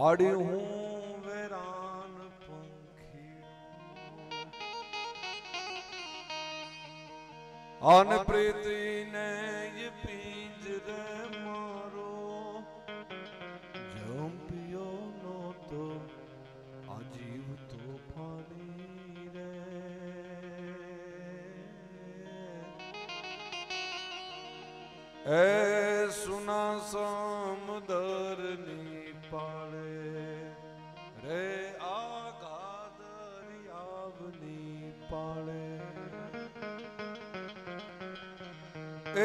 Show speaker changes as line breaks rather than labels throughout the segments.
આડી હું વેરાન પંખી અન પ્રીતિને ય પિંજરે મારો જંપિયો નહોતો આ જીવ તોફાની રે એ સુના સમદરની પાળે રે આઘા દરિયાવની પાળે એ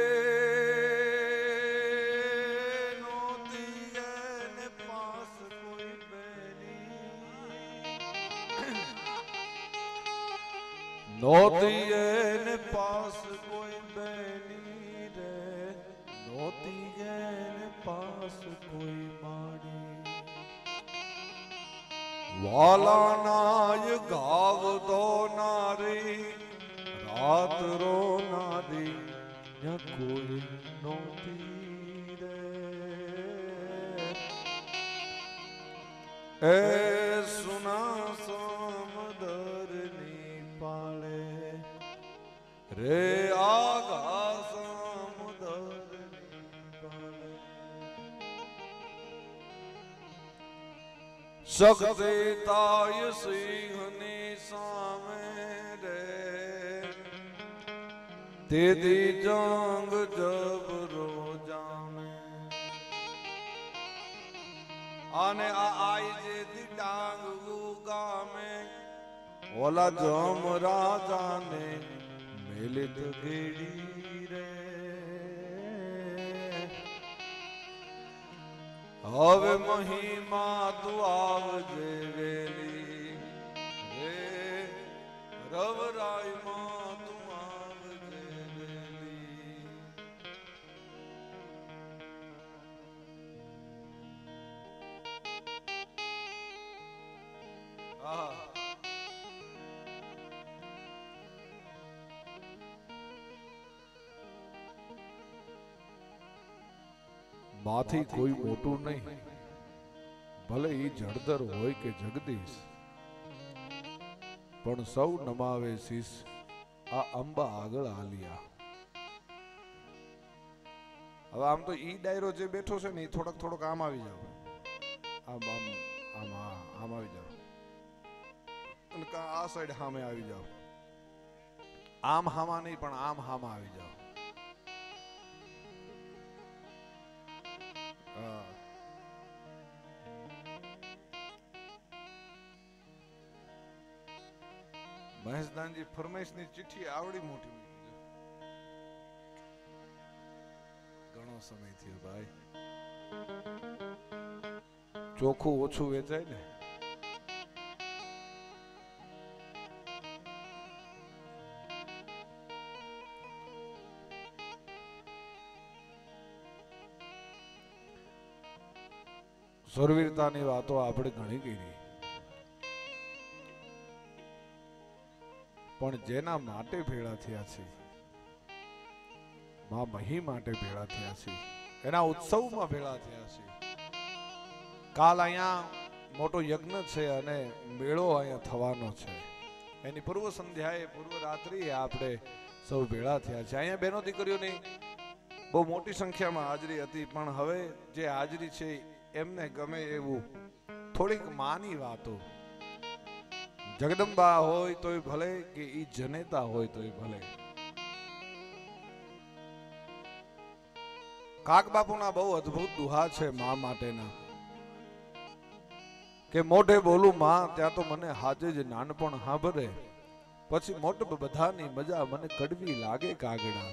નોતી એને પાસ કોઈ બેની નોતી એને પાસ કોઈ બેની રે નોતી એને પાસ કોઈ માડી વાલા નાય ગાવ દો નારી રાત રો નારી કોઈ નોતી રે એ સુના સમદરની પાળે રે આઘા સમદરની પાળે શક્તિ તાય સિંહની સામે રે તેદી જંગ જબરો જામે અને આઈ જે દી ડાંગ ગામે ઓલા જમ રાજાને મેલિત ગેડી રે હવે મહિમા તું આવજે વેલી રે રવરાયમાં તું આવજે વેલી માથી કોઈ મોટું નહીં ભલે ઈ જળધર હોય કે જગદીશ પણ સૌ નમાવે શીશ આ અંબા આગળ આલિયા હવે આમ તો ઈ ડાયરો જે બેઠો છે ને એ થોડોક આમ આવી જાવ આમ આમ આમ આમ આવી જાવ અને આ સાઈડ સામે આવી જાવ આમ હામા નહીં પણ આમ હામા આવી જાવ મહેશદાનજી ફરમાઈશની ચિઠ્ઠી આવડી મોટી ઘણો સમય થયો ભાઈ ચોખ્ખું ઓછું વેચાય ને સુરવીરતાની વાતો આપણે ઘણી કરી પણ જેના માટે ભેળા થયા છે માં મહી માટે ભેળા થયા છે એના ઉત્સવમાં ભેળા થયા છે કાલ અહીંયા મોટો યજ્ઞ છે અને મેળો અહીંયા થવાનો છે એની પૂર્વ સંધ્યાએ પૂર્વ રાત્રિએ આપણે સૌ ભેળા થયા છે અહીંયા બહેનો દીકરીઓની બહુ મોટી સંખ્યામાં હાજરી હતી પણ હવે જે હાજરી છે એમને ગમે એવું થોડીક માની વાતો જગદંબા હોય તોય ભલે કે ઈ જનેતા હોય તોય ભલે કાક બાપુના બહુ અદ્ભુત દુહા છે મા માટેના કે મોઢે બોલું માં ત્યાં તો મને હાજે જ નાનપણ હાંભરે પછી મોટ બધાની મજા મને કડવી લાગે કાગડા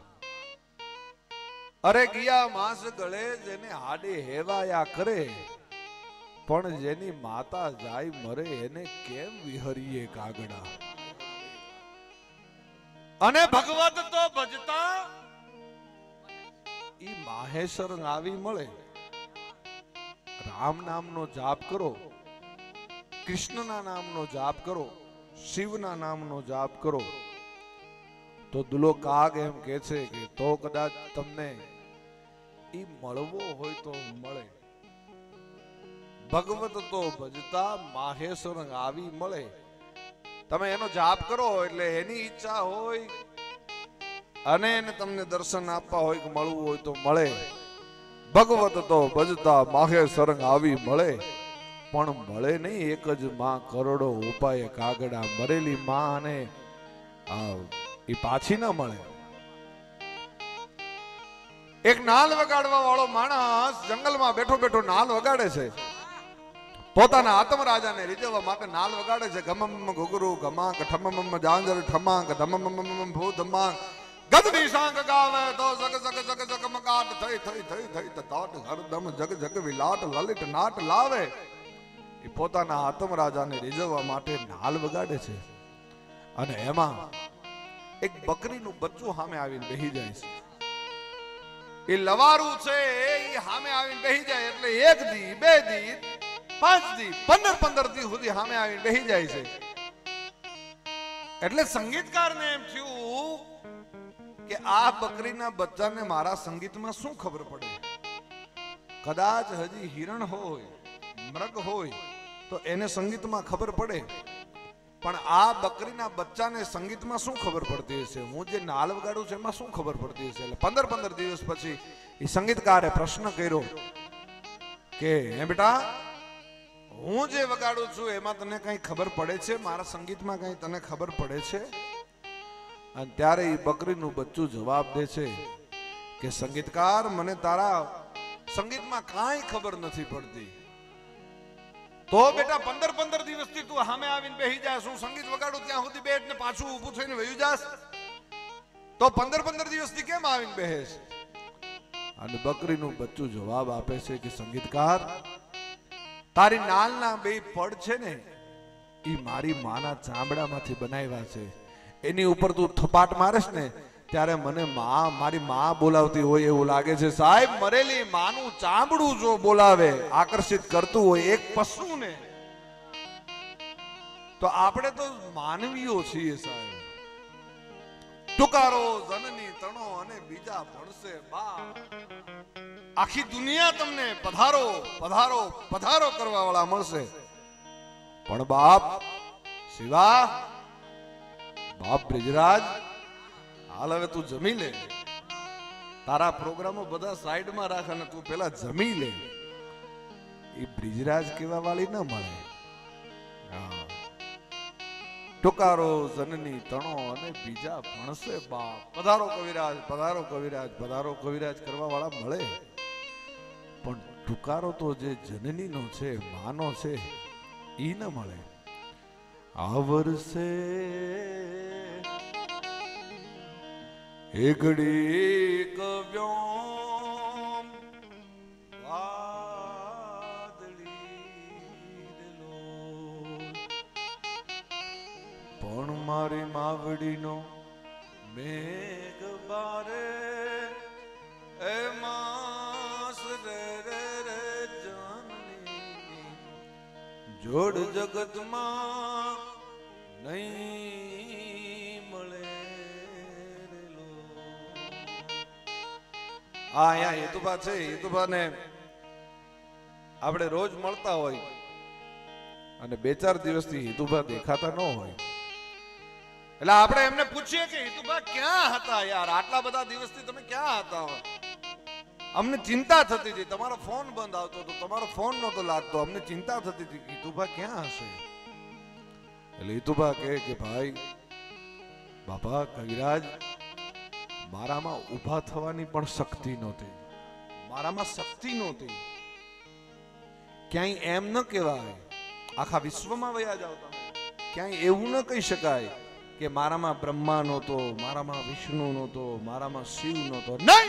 અરે ગયા માસ ગળે જેને હાડે હેવાયા કરે પણ જેની માતા જાય મરે એને કેમ વિહરીએ કાગડા અને ભગવત તો ભજતા ઈ માહેશ્વર આવી મળે રામ નામનો જાપ કરો કૃષ્ણના નામનો જાપ કરો શિવના નામનો જાપ કરો તો દુલો કાગ એમ કહે છે કે તો કદાચ તમને ઈ મળવો હોય તો મળે ભગવત તો ભજતા માહેશ્વર આવી મળે. તમે એનો જાપ કરો એટલે એની ઈચ્છા હોય અને એને તમને દર્શન આપવા હોય કે મળવું હોય તો મળે. ભગવત તો ભજતા માહેશ્વર આવી મળે, પણ મળે નહીં એક જ માં કરોડો ઉપાય કાગડા. મરેલી માં અને એ પાછી ના મળે. એક નાલ વગાડવા વાળો માણસ જંગલમાં બેઠો બેઠો નાલ વગાડે છે. પોતાના આત્મ રાજાને રીઝવવા માટે નાલ વગાડે છે. ગમમ ઘુઘરુ ઘમાંક ઠમમ જાંજર ઠમાંક ધમમ ભૂધમાંક ગદની સાંગ ગાવે તો જગ જગ જગ જગ મકાટ થઈ થઈ થઈ થઈ તાટ હરદમ જગ જગ વિલાટ લલિત નાટ લાવે. એ પોતાના આત્મ રાજાને રીઝવવા માટે નાલ વગાડે છે. અને એમાં એક બકરીનું બચ્ચું સામે આવીને બેહી જાય છે. એ લવારું છે એ સામે આવીને બેહી જાય એટલે 1 દી 2 દી 5 દી 15 દી સુધી સામે આવીને બેહી જાય છે. એટલે સંગીતકારને એમ થયું કે આ બકરીના બચ્ચાને મારા સંગીતમાં શું ખબર પડે. કદાચ હજી હિરણ હોય મૃગ હોય તો એને સંગીતમાં ખબર પડે, પણ આ બકરીના બચ્ચાને સંગીતમાં શું ખબર પડતી હશે? હું જે નાલ વગાડું છું એમાં શું ખબર પડતી હશે? એટલે 15 દિવસ પછી એ સંગીતકારે પ્રશ્ન કર્યો કે હે બેટા, હું જે વગાડું છું એમાં તને કઈ ખબર પડે છે? મારા સંગીતમાં કઈ તને ખબર પડે છે? અને ત્યારે એ બકરીનું બચ્ચું જવાબ દે છે કે સંગીતકાર, મને તારા સંગીતમાં કાંઈ ખબર નથી પડતી. તો બેટા 15 દિવસથી તું સામે આવીને બેહી જાસ, હું સંગીત વગાડું ત્યાં સુધી બેઠ ને પાછું ઊભું થઈને વયું જાસ, તો 15 દિવસથી કેમ આવીને બેહેસ? અને બકરીનું બચ્ચું જવાબ આપે છે કે સંગીતકાર, તારી નાલના 2 પડ છે ને એ મારી માના ચામડામાંથી બનાવ્યા છે. એની ઉપર તું થપાટ મારેશ ને ત્યારે મને મારી માં બોલાવતી હોય એવું લાગે છે. સાહેબ, મરેલી માનું ચામડું જો બોલાવે, આકર્ષિત કરતું હોય એક પશુને, તો આપણે તો માનવીઓ છીએ સાહેબ. ટુકારો જનની તણો અને બીજા ભણશે બા. આખી દુનિયા તમને પધારો પધારો પધારો કરવા વાળા મળશે, પણ બાપ શિવા, બાપ બ્રિજરાજ, હાલ હવે તું જમી લે. તારા પ્રોગ્રામો બધા સાઈડમાં રાખ અને તું પેલા જમી લે. એ બ્રિજરાજ કેવા વાળી ન મળે. ટુકારો જનની તણો અને બીજા ભણશે બાપ. પધારો કવિરાજ પધારો કવિરાજ પધારો કવિરાજ કરવા વાળા મળે, પણ ટુકારો તો જે જનનીનો છે, માનો છે, ઈ ન મળે. આ વર્ષે એકડી કવ્યો વાદળી પણ મારી માવડીનો મેઘ બારે એ માસ રે રે રે જાનની જોડ જગતમાં નહીં મળે. અહીંયા હેતુભા છે, હેતુભાને આપણે રોજ મળતા હોય અને 2-4 દિવસથી હેતુભા દેખાતા ન હોય, એટલે આપણે એમને પૂછીએ કે હેતુભા ક્યાં હતા યાર, આટલા બધા દિવસથી તમે ક્યાં હતા? અમને ચિંતા થતી હતી, તમારો ફોન બંધ આવતો હતો, તમારો ફોન નહોતો લાગતો, અમને ચિંતા થતી હતી હેતુભા ક્યાં હશે? એટલે હેતુભા કહે કે ભાઈ બાપા કવિરાજ, મારામાં ઊભા થવાની પણ શક્તિ નહોતી, મારામાં શક્તિ નહોતી. ક્યાંય એમ ન કહેવાય આખા વિશ્વમાં વયા જાવ તમે, ક્યાંય એવું ન કહી શકાય કે મારામાં બ્રહ્મા નહોતો, મારામાં વિષ્ણુ નહોતો, મારામાં શિવ નહોતો. નહીં,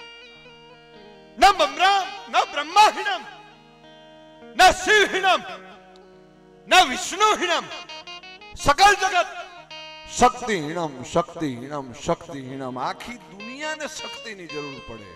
ન બ્રહ્માહીનમ ન શિવહીનમ ન વિષ્ણુહીનમ, સકલ જગત શક્તિહીનમ શક્તિહીનમ શક્તિહીનમ. આખી દુનિયાને શક્તિની જરૂર પડે.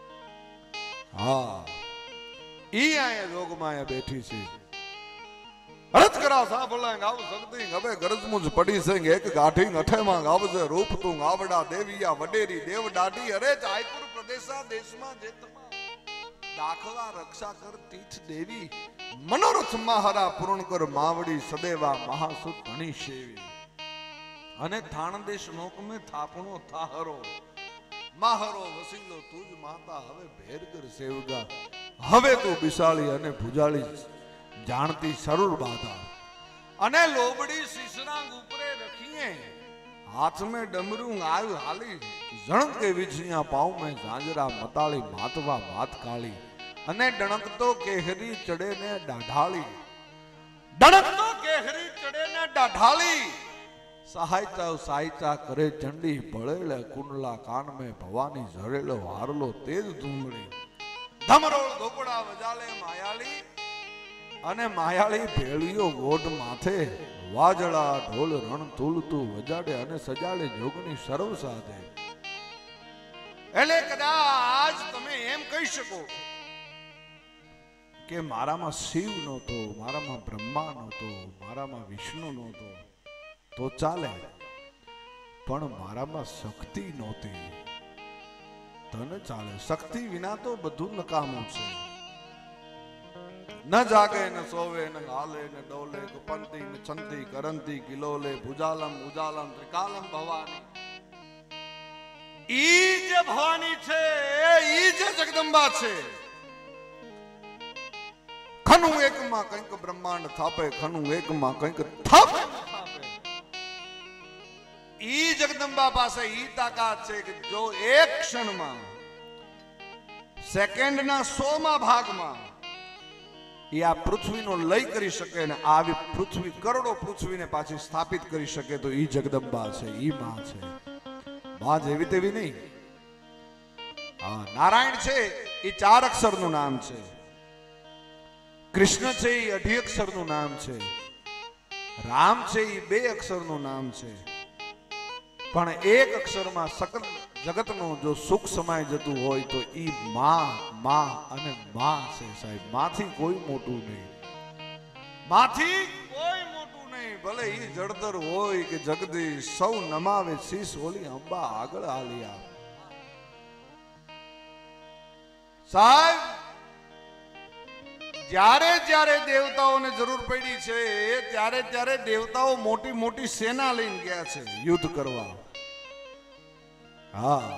હા, ઈ આયા યોગમાં બેઠી છે. અરજ કરા સાંભળા ગાવ શક્તિ હવે ગરજમુજ પડી છે એક ગાઠી અઠેમાં ગાવજે રૂપ તું ગાવડા દેવિયા વડેરી દેવ દાઢી. અરે જાયપુર પ્રદેશા દેશમાં જે તમા દાખલા રક્ષા કર તીર્થ દેવી મનોરથ માહરા પૂર્ણ કર માવડી સદેવા મહાસુત ધણી સેવી. અને થાણદેશ નોક મે થાપણો થાહરો માહરો વસીલો તુજ માતા હવે ભેર કર સેવગા. હવે તું બિસાળી અને ભુજાળી જાણતી સરુર બાધા. અને લોબડી શીશરાંગ ઉપરે રખીએ हाथ में डमरू आयु हाली जणक के विछिया पाँव में झांझरा मताली मातवा मात काली. અને ડણકતો કેહરી ચડે ને ડાઢાળી. ડણકતો કેહરી ચડે ને ડાઢાળી. સહાયતા સહાયતા કરે ચંડી ભળેલે કુંડલા કાન में ભવાની ઝરેલો હારલો તેજ ધૂમડી. ધમરોળ ધોકડા વજાલે માયાળી. અને માયાળી ભેળીઓ ગોઢ માથે વાજળા ઢોલ રણ તુલતું વજાડે અને સજાડે જોગની સર્વ સાધે. એટલે કદાચ તમે એમ કહી શકો કે મારામાં શિવ નહોતો, મારામાં બ્રહ્મા નહોતો, મારામાં વિષ્ણુ નહોતો તો ચાલે, પણ મારામાં શક્તિ નહોતી તને ચાલે. શક્તિ વિના તો બધું નકામું છે. ન જાગે ન સોવે ન હાલે ન ડોલે કપંતી ન છંતી કરંતી કિલોલે ભુજાલમ ઉજાલમ ત્રિકાલમ ભવાની. ઈ જે ભવાની છે, ઈ જે જગદંબા છે. ખનું એકમાં કંઈક બ્રહ્માંડ થાપે, ખનું એકમાં કંઈક થાપે. ઈ જગદંબા પાસે ઈ તાકાત છે કે જો એક ક્ષણમાં સેકન્ડના 100મા ભાગમાં એ આ પૃથ્વીનો લય કરી શકે ને આવી પૃથ્વી કરોડો પૃથ્વીને પાછી સ્થાપિત કરી શકે તો ઈ જગદંબા છે, ઈ માં છે. માં જેવી તેવી નહીં. હા, નારાયણ છે એ 4 અક્ષરનું નામ છે. કૃષ્ણ છે એ 2 અક્ષરનું નામ છે. રામ છે એ 2 અક્ષરનું નામ છે. પણ 1 અક્ષરમાં સકલ જગતનો જો સુખ સમાય જતું હોય તો ઈ માં માં અને માં છે સાહેબ. માંથી કોઈ મોટું નહીં, માંથી કોઈ મોટું નહીં. ભલે ઈ જળધર હોય કે જગદીશ, સૌ નમાવે શીશ ઓલી અંબા આગળ આલિયા. સાહેબ જ્યારે જ્યારે દેવતાઓને જરૂર પડી છે ત્યારે ત્યારે દેવતાઓ મોટી મોટી સેના લઈને ગયા છે યુદ્ધ કરવા. હા,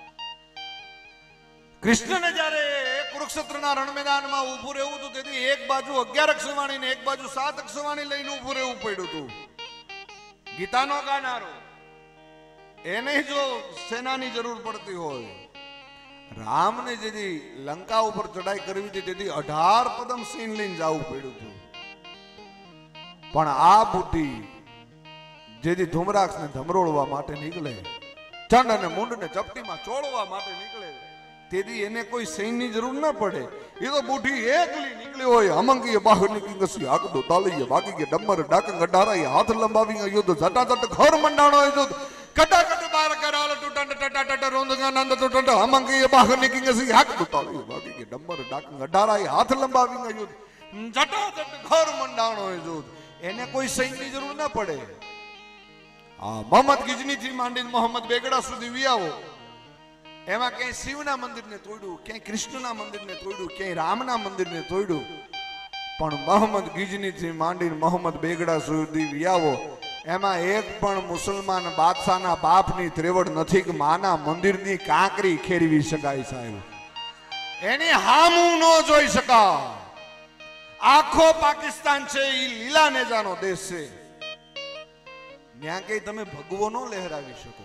કૃષ્ણને જ્યારે કુરુક્ષેત્રના રણ મેદાનમાં ઊભું રહેવું હતું તેથી એક બાજુ 11 અક્ષરવાણી ને એક બાજુ 7 અક્ષરવાણી લઈને ઊભું રહેવું પડ્યું હતું. ગીતાનો ગાનારો એને જો સેનાની જરૂર પડતી હોય, રામને જેથી લંકા ઉપર ચડાઈ કરવી હતી તેથી 18 પદમ સિંહ લઈને જવું પડ્યું હતું. પણ આ બુદ્ધિ જેથી ધુમરાક્ષને ધમરોળવા માટે નીકળે, ચંડ અને મુંડને ચપટીમાં ચોળવા માટે નીકળે, તેથી એને કોઈ સૈન્યની જરૂર ન પડે. એ તો બુઢી એકલી નીકળી હોય. અમંગીએ બહાર નીકળી ગસી આગતો તાલીએ વાગી ગયા ડમર ડાકંગ અઢારાએ હાથ લંબાવી યુદ્ધ ઝટાઝટ ઘર મંડાણો યુદ્ધ કટાકટ બાર કરાલ ટુટંડ ટટાટટ રોંદગાનંદ ટુટંડ અમંગીએ બહાર નીકળી ગસી આગતો તાલીએ વાગી ગયા ડમર ડાકંગ અઢારાએ હાથ લંબાવી યુદ્ધ ઝટાઝટ ઘર મંડાણો યુદ્ધ. એને કોઈ સૈન્યની જરૂર ન પડે. આ મોહમ્મદ ગિજની થી માંડીને મોહમ્મદ બેગડા સુધી વિયાવો, એમાં ક્યાંય શિવના મંદિરને તોડ્યું, ક્યાંય કૃષ્ણના મંદિરને તોડ્યું, ક્યાંય રામના મંદિરને તોડ્યું, પણ મોહમ્મદ ગિજની થી માંડીને મોહમ્મદ બેગડા સુધી વિયાવો, એમાં એક પણ મુસલમાન બાદશાહના બાપની ત્રેવડ નથી કે માના મંદિરની કાંકરી ખેરવી શકાય સાહેબ. એની હામું ન જોઈ શકાય. આખો પાકિસ્તાન છે એ લીલા નેજાનો દેશ છે. ત્યાં કઈ તમે ભગવો ન લહેરાવી શકો.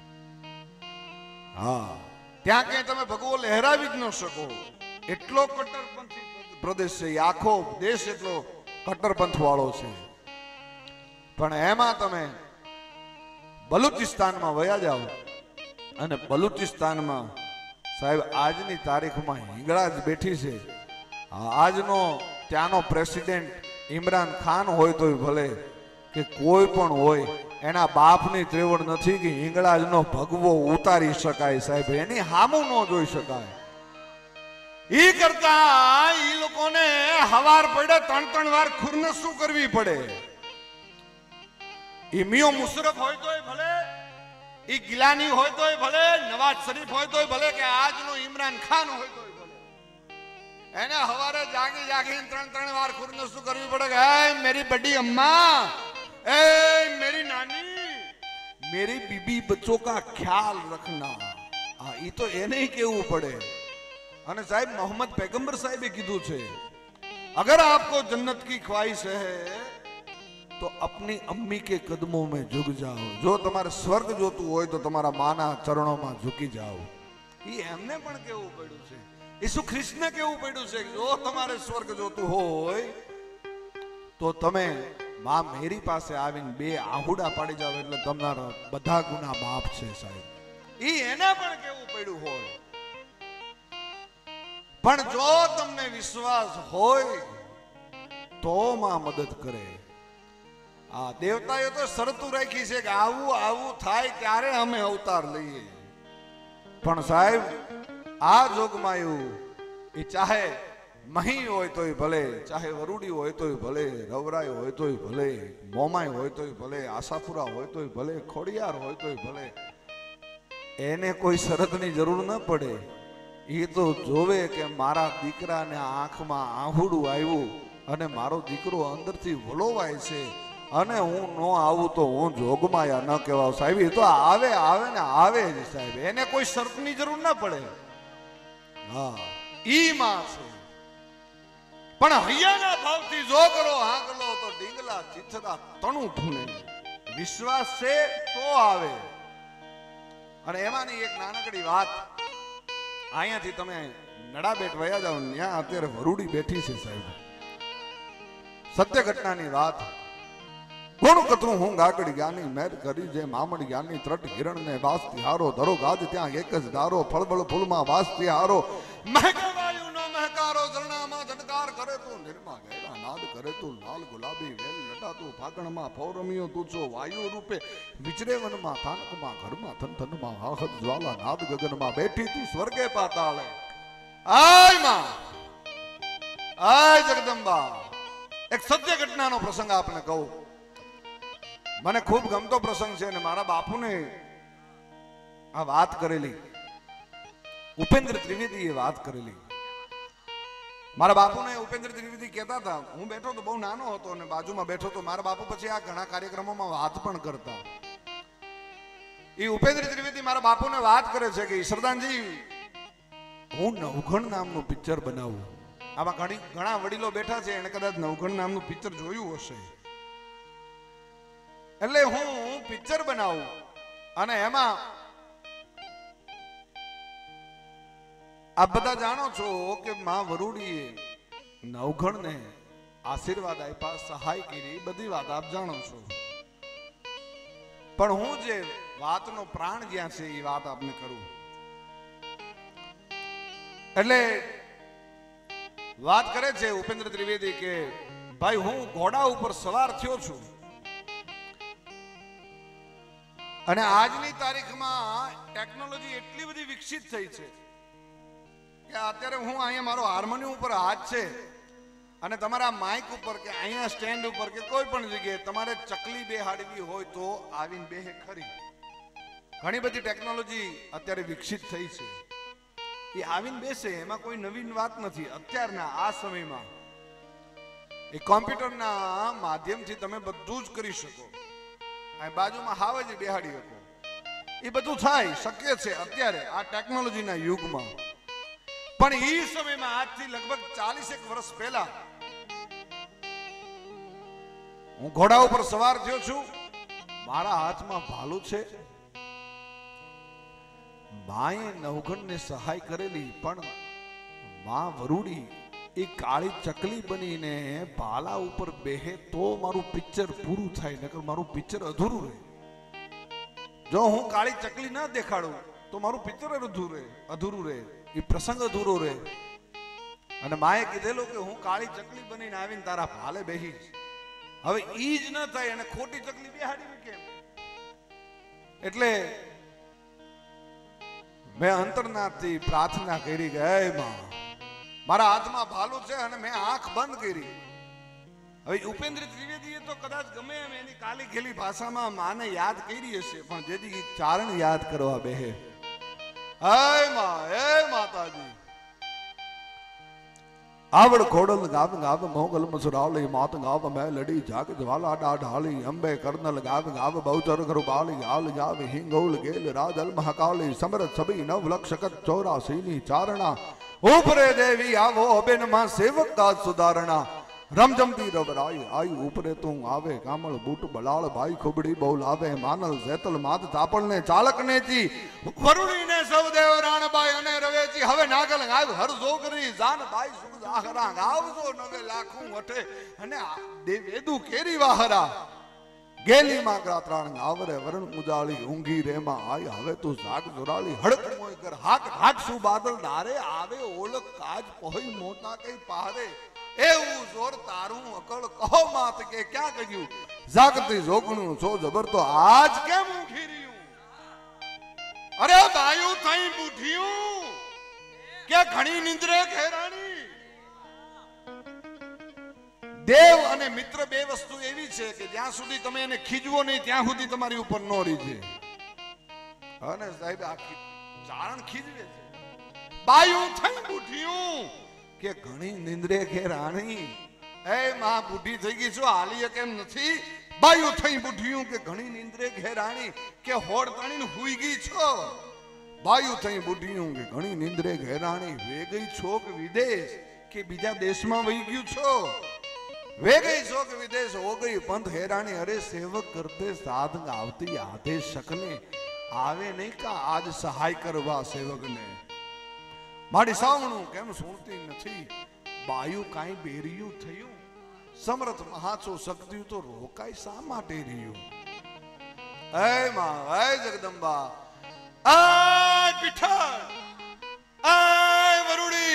હા, ત્યાં કઈ તમે ભગવો લહેરાવી જ ન શકો. એટલો કટ્ટરપંથી પ્રદેશ છે. આખો દેશ એટલો કટ્ટરપંથ વાળો છે. પણ એમાં તમે બલુચિસ્તાનમાં વયા જાઓ અને બલુચિસ્તાનમાં સાહેબ આજની તારીખમાં હિંગળાજ બેઠી છે. આજનો ત્યાંનો પ્રેસિડેન્ટ ઇમરાન ખાન હોય તોય ભલે કે કોઈ પણ હોય, એના બાપની ત્રેવડ નથી કે હિંગળાજનો ભગવો ઉતારી શકાય સાહેબ. એની હામું ન જોઈ શકાય. ઈ કરતા ઈ લોકોને હવાર પડે 3-3 વાર ખુરને શું કરવી પડે. ઈ મિયો મુશરફ હોય તોય ભલે, ઈ ગિલાની હોય તોય ભલે, નવાજ શરીફ હોય તોય ભલે, કે આજનો ઇમરાન ખાન હોય તોય ભલે, એને હવારે જાગી જાગીને 3-3 વાર ખુરનો શું કરવી પડે કે એ મેરી બડી અમ્મા, એ મેરી નાની, मेरी बीबी बच्चों का ख्याल रखना। हाँ, ये तो એને કેવું પડે। અને સાહેબ મોહમ્મદ पैगंबर साहिबे કીધું છે, अगर आपको जन्नत की ख्वाहिश है तो अपनी अम्मी के कदमों में झुक जाओ। जो તમારે સ્વર્ગ જોતું હોય તો તમારા માના ચરણોમાં ઝૂકી જાઓ। એ એમને પણ કેવું પડ્યું છે, ઈસુ ખ્રિસ્તને કેવું પડ્યું છે કે જો તમારે સ્વર્ગ જોતું હોય તો તમે માં મેરી પાસે આવીને 2 આહુડા પાડી જાવ એટલે તમારા બધા ગુના માફ છે સાહેબ। ઈ એને પણ કેવું પડ્યું હોય। પણ જો તમને વિશ્વાસ હોય તો માં મદદ કરે। આ દેવતાએ તો શરતું રાખી છે કે આવું આવું થાય ત્યારે અમે અવતાર લઈએ। પણ સાહેબ આ જોગમાં એવું એ ચાહે મહી હોય તોય ભલે, ચાહે વરુડી હોય તોય ભલે, રવરાય હોય તોય ભલે, મોમાય હોય તોય ભલે, આશાપુરા હોય તોય ભલે, ખોડિયાર હોય તોય ભલે, એને કોઈ શરતની જરૂર ન પડે। એ તો જોવે કે મારા દીકરાને આંખમાં આહુડું આવ્યું અને મારો દીકરો અંદરથી વલોવાય છે અને હું ન આવું તો હું જોગમાયા ન કહેવાવ સાહેબ। એ તો આવે આવે ને આવે જ સાહેબ, એને કોઈ શરતની જરૂર ન પડે। હા, ઈ માં છે। પણ હૈયાના ભાવથી જો કરો હાંકલો તો ડીંગલા ચીથરા તણું ભૂલે। વિશ્વાસ છે તો આવે। અને એમાંની એક નાનકડી વાત, અહીંયાથી તમે નડાબેટ વયા જાવ, ત્યાં અત્યારે વરુડી બેઠી છે સાહેબ। સત્ય ઘટનાની વાત। કોણ કથું હું ગાગડી જ્ઞાની મેર કરી જે મામડ જ્ઞાની ત્રટ હિરણ ને વાસતી હારો ધરો ગાજ ત્યાં એક જ ધારો ફળબળ ફૂલમાં વાસતી હારો મહેકવાયુ નો મહેકારો ઝરણામાં ઝનકાર કરે તું નિર્મા ગેરા નાદ કરે તું લાલ ગુલાબી વેલ લટાતું ફાગણમાં ફૌરમિયો તું છો વાયુ રૂપે વિચરે વનમાં થાનકમાં ઘરમાં થન થનમાં આહત જ્વાલા નાદ ગગનમાં બેઠી તું સ્વર્ગે પાતાળે। આય માં, આય જગદંબા। એક સત્ય ઘટનાનો પ્રસંગ આપને કહું, મને ખૂબ ગમતો પ્રસંગ છે અને મારા બાપુને આ વાત કરેલી, ઉપેન્દ્ર ત્રિવેદીએ વાત કરેલી। મારા બાપુને ઉપેન્દ્ર ત્રિવેદી કહેતા હતા, હું બેઠો તો બહુ નાનો હતો અને બાજુમાં બેઠો તો મારા બાપુ પછી આ ઘણા કાર્યક્રમોમાં વાત પણ કરતા। એ ઉપેન્દ્ર ત્રિવેદી મારા બાપુને વાત કરે છે કે ઈશ્વરદાનજી હું નવઘણ નામનું પિક્ચર બનાવું। આમાં ઘણા વડીલો બેઠા છે, એને કદાચ નવઘણ નામનું પિક્ચર જોયું હશે। એટલે હું પિક્ચર બનાવું અને એમાં આપ બધા જાણો છો કે માં વરુડીએ નવઘણને આશીર્વાદ આપ્યા, સહાય કરી, બધી વાત આપ જાણો છો। પણ હું જે વાતનો પ્રાણ જ્યાં છે એ વાત આપને કરું। એટલે વાત કરે છે ઉપેન્દ્ર ત્રિવેદી કે ભાઈ હું ઘોડા ઉપર સવાર થયો છું અને આજની તારીખમાં ટેકનોલોજી એટલી બધી વિકસિત થઈ છે કે અત્યારે હું અહીંયા મારો હાર્મોનિયમ ઉપર હાથ છે અને તમારા માઇક ઉપર કે અહીંયા સ્ટેન્ડ ઉપર કે કોઈ પણ જગ્યાએ તમારે ચકલી બેહાડવી હોય તો આવીને બેહે ખરી। ઘણી બધી ટેકનોલોજી અત્યારે વિકસિત થઈ છે, એ આવીને બેસે, એમાં કોઈ નવીન વાત નથી। અત્યારના આ સમયમાં એ કોમ્પ્યુટરના માધ્યમથી તમે બધું જ કરી શકો। આ બાજુમાં હાવ જ બેહાડી શકો, એ બધું થાય, શક્ય છે અત્યારે આ ટેકનોલોજીના યુગમાં। પણ એ સમયમાં આજથી લગભગ 40 વર્ષ પહેલા હું ઘોડા ઉપર સવાર થયો છું, મારા હાથમાં ભાલું છે। માએ નવઘણને સહાય કરેલી, પણ માં વરુડી એ કાળી ચકલી બનીને ભાલા ઉપર બેહે તો મારું પિક્ચર પૂરું થાય, નકર મારું પિક્ચર અધૂરું રહે। જો હું કાળી ચકલી ના દેખાડું તો મારું પિક્ચર અધૂરું રહે, એ પ્રસંગ અધૂરો રહે। અને માએ કીધેલું કે હું કાળી ચકલી બનીને આવીને તારા ભાલે બેહીશ। હવે ઈ જ ન થાય અને ખોટી ચકલી બેહાડી કેમ? એટલે મેં અંતરનાથથી પ્રાર્થના કરી કે હે માં, મારા હાથમાં ભાલું છે અને મેં આંખ બંધ કરી। હવે ઉપેન્દ્ર ત્રિવેદીએ તો કદાચ ગમે એમ એની કાલી ખેલી ભાષામાં માને યાદ કરી હશે, પણ જેથી ચારણ યાદ કરવા બેહે, હે માં, હે માતાજી, आवड़ खोड़ल गाव गाव मोगल मसुराली मात गाव मैं लड़ी जाग ज्वाला डा ढाली अंबे कर्नल गाव गाव बहुचर बाली आल गाव हिंगोल गेल राजल महाकाली समरथ सभी नव लक्षकत 84 चारणा ऊपरे देवी आवो अबेन मां सेवक का सुधारणा रमजमती रबराई आई ऊपरे तू आवे कामल बूट बलाल भाई खुबड़ी बोल आवे मानल जैतल मात तापल ने चालक ने जी वरुणी ने सब देव राण बाई अने रवेची हवे नागल गाव हर जोगरी जान बाई सुख आखरा गाव जो नवे लाखों वठे अने देवेदु केरी वाहरा गेली मां ग्रात्राण आवरे वरण मुजाली ऊंगी रे मां आई हवे तू जाग जोराली हड़क मोय कर हाक हाक सु बादल धारे आवे ओलक काज पोई मोटा कई पहारे एवं जोर तारू अकल कहो मात के क्या कज्यू जागती जोगणू सो जबर तो आज केम उठी रही अरे बायू थई बूठियूं के घणी निंद्रे घेराणी देव अने मित्र बे वस्तु एवी छे के ज्यां सुधी तमे एने खीजवो नहीं त्यां सुधी तमारी ऊपर नो रीजे अने साहेब आ चारण खीजवे छे बायू थई बूठियूं के घणी निंद्रे घेराणी ए मां बूढ़ी થઈ ગઈ છો હાલી કેમ નથી બાયુ થઈ બુઢિયું કે ઘણી નિંદ્રે ઘેરાણી કે હોડ તાણીને હુઈ ગઈ છો બાયુ થઈ બુઢિયું કે ઘણી નિંદ્રે ઘેરાણી વે ગઈ છો કે વિદેશ કે બીજા દેશમાં વઈ ગયું છો वे गई शोक विदेश हो गई पंथ हैरानी अरे सेवक करते साध आवती आधे शकने आवे नहीं का आज सहाय करवा सेवक ने मारी सावणू केम सुनती नथी बायु काई बेरियू थयू समर्थ महाचो शक्ति तो रोकाई सा माटे रियू ऐ मां ऐ जगदंबा ऐ पिठर ऐ वरुड़ी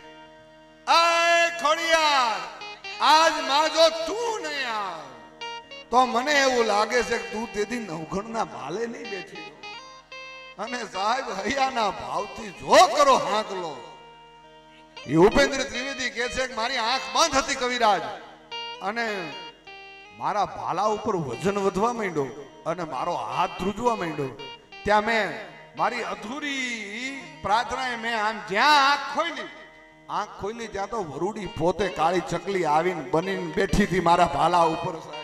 ऐ खोड़ियार आज माजो तू नहीं आ तो मने एवं लागे से तू तेदी नवघणना भाले नहीं बैठी अने साहेब हयाना भावती जो करो हांकलो ये उपेंद्र त्रिवेदी कहे छे मारी आंख बंद हती कविराज अने मारा भाला ऊपर वजन वधवा માંડ્યો अने मारो हाथ ધ્રુજવા માંડ્યો त्या मैं मारी अधूरी प्रार्थना में आम ज्या आंख खोली त्या तो वरुड़ी पोते काली चकली आवीन बनीन बैठी थी मारा भाला ऊपर साहेब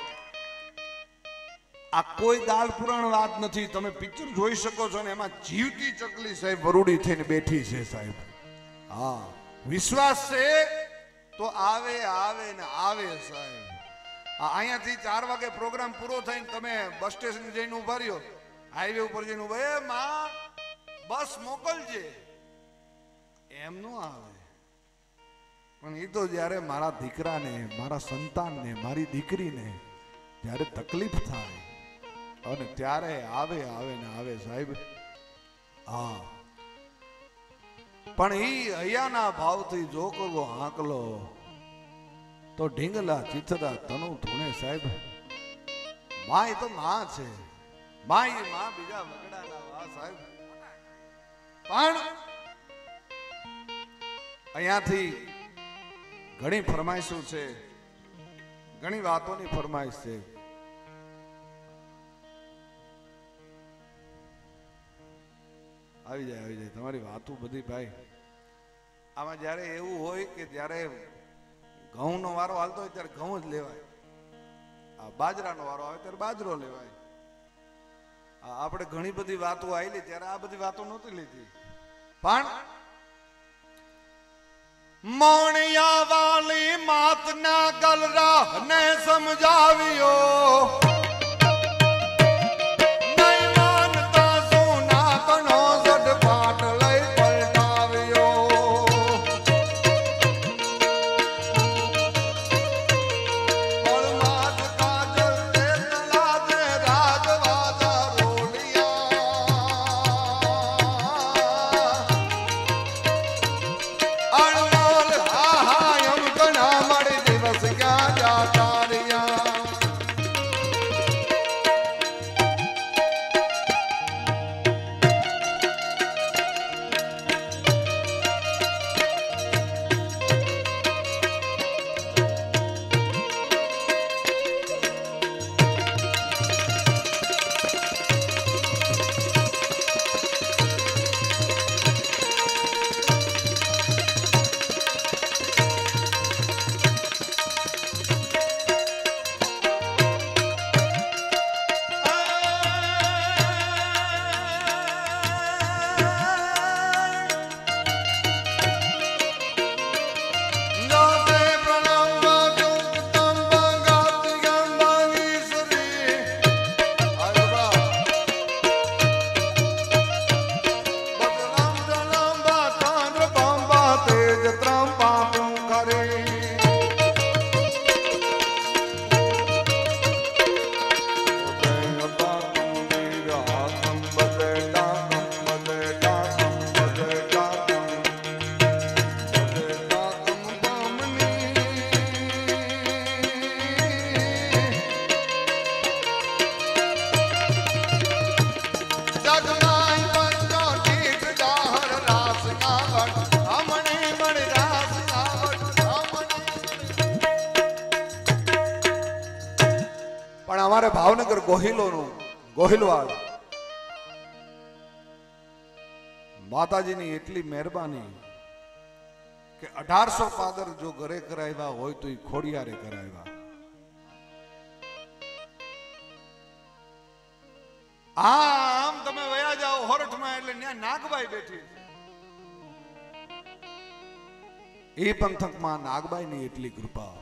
आ कोई दाल पुराण बात नहीं तमे पिक्चर જોઈ શકો છો ને એમાં જીવતી ચકલી સાહેબ વરુડી થઈને બેઠી છે સાહેબ હા વિશ્વાસ છે તો આવે આવે ને આવે સાહેબ અહીંયાથી 4 વાગે પ્રોગ્રામ પૂરો થઈને તમે બસ સ્ટેશન જઈને ઉભા રહ્યો હાઈવે ઉપર જઈને ઉભા એ માં બસ મોકલજે એમ નો આવે પણ એ તો જ્યારે મારા દીકરાને મારા સંતાનને મારી દીકરીને જ્યારે તકલીફ થાય અને ત્યારે આવે આવે ને આવે સાહેબ હા પણ ઈ હૈયાના ભાવથી જો કરવો હાંકલો તો ઢીંગલા ચિતરા તનુ ધૂણે સાહેબ માં એ તો માં છે માં એ માં બીજા વગડાના વા સાહેબ પણ અહીંયાથી घणी फरमाइशों छे घणी वातों की फरमाइश है આવી જાય તમારી વાતો બધી ભાઈ આમાં જ્યારે એવું હોય કે જ્યારે ઘઉંનો વારો હાલતો હોય ત્યારે ઘઉં જ લેવાય આ બાજરાનો વારો આવે ત્યારે બાજરો લેવાય આપણે ઘણી બધી વાતો આવેલી ત્યારે આ બધી વાતો નહોતી લીધી પણ मोणिया वाली मात ना गलरा ने समझावियो नहीं मानता सोना कनो सट पाट लई पलटावियो और मात काजल से तला दे राजवाजा रोलिया ગોહિલોનું ગોહિલવાડ માતાજીની એટલી મહેરબાની કે 1800 પાદર જો ઘરે કરાવ્યા હોય તો એ ખોડિયારે કરાવ્યા. આમ તમે વયા જાઓ હોરઠમાં એટલે ત્યાં નાગબાઈ બેઠી છે. એ પંથકમાં નાગબાઈની એટલી કૃપા.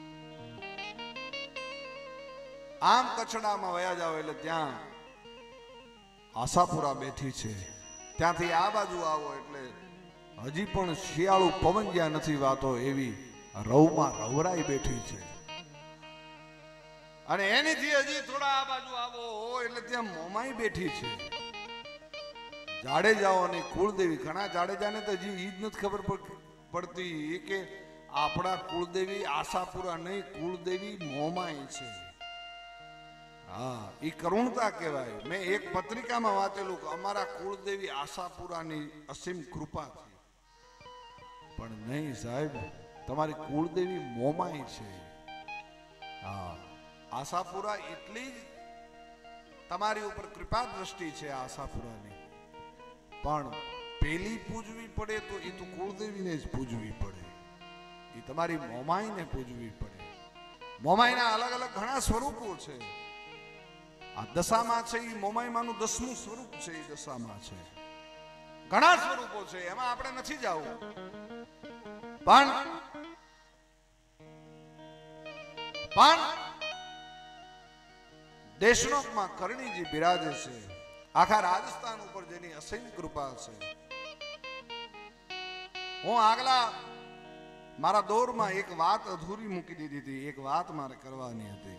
આમ કચ્છડામાં વયા જાઓ એટલે ત્યાં આશાપુરા બેઠી છે. ત્યાંથી આ બાજુ આવો એટલે હજી પણ શિયાળુ પવન જ્યાં નથી વાતો એવી રવમાં રવરાઈ બેઠી છે. અને એનીથી હજી થોડા આ બાજુ આવો એટલે ત્યાં મોમાઈ બેઠી છે. જાડેજાઓની કુળદેવી. ઘણા જાડેજાને તો હજી ઈ જ નથી ખબર પડતી કે આપણા કુળદેવી આશાપુરા નહીં, કુળદેવી મોમાઈ છે. હા, ઈ કરુણતા કહેવાય. મેં એક પત્રિકામાં વાંચેલું કે અમારા કુળદેવી આશાપુરાની અસીમ કૃપા છે. પણ નહીં સાહેબ, તમારી કુળદેવી મોમાઈ છે. હા, આશાપુરા એટલી જ તમારી ઉપર કૃપા દ્રષ્ટિ છે આશાપુરાની. પણ પેલી પૂજવી પડે તો એ તો કુળદેવીને જ પૂજવી પડે. એ તમારી મોમાઈને પૂજવી પડે. મોમાઈના અલગ અલગ ઘણા સ્વરૂપો છે. આ દશામાં છે એ મોમાઈમાનું 10મું સ્વરૂપ છે. એ દશામાં છે ઘણા સ્વરૂપો છે, એમાં આપણે નથી જવું. પણ દેશનોકમાં કરણીજી બિરાજે છે. આખા રાજસ્થાન ઉપર જેની અસીમ કૃપા છે. હું આગલા મારા દોરમાં એક વાત અધૂરી મૂકી દીધી હતી. એક વાત મારે કરવાની હતી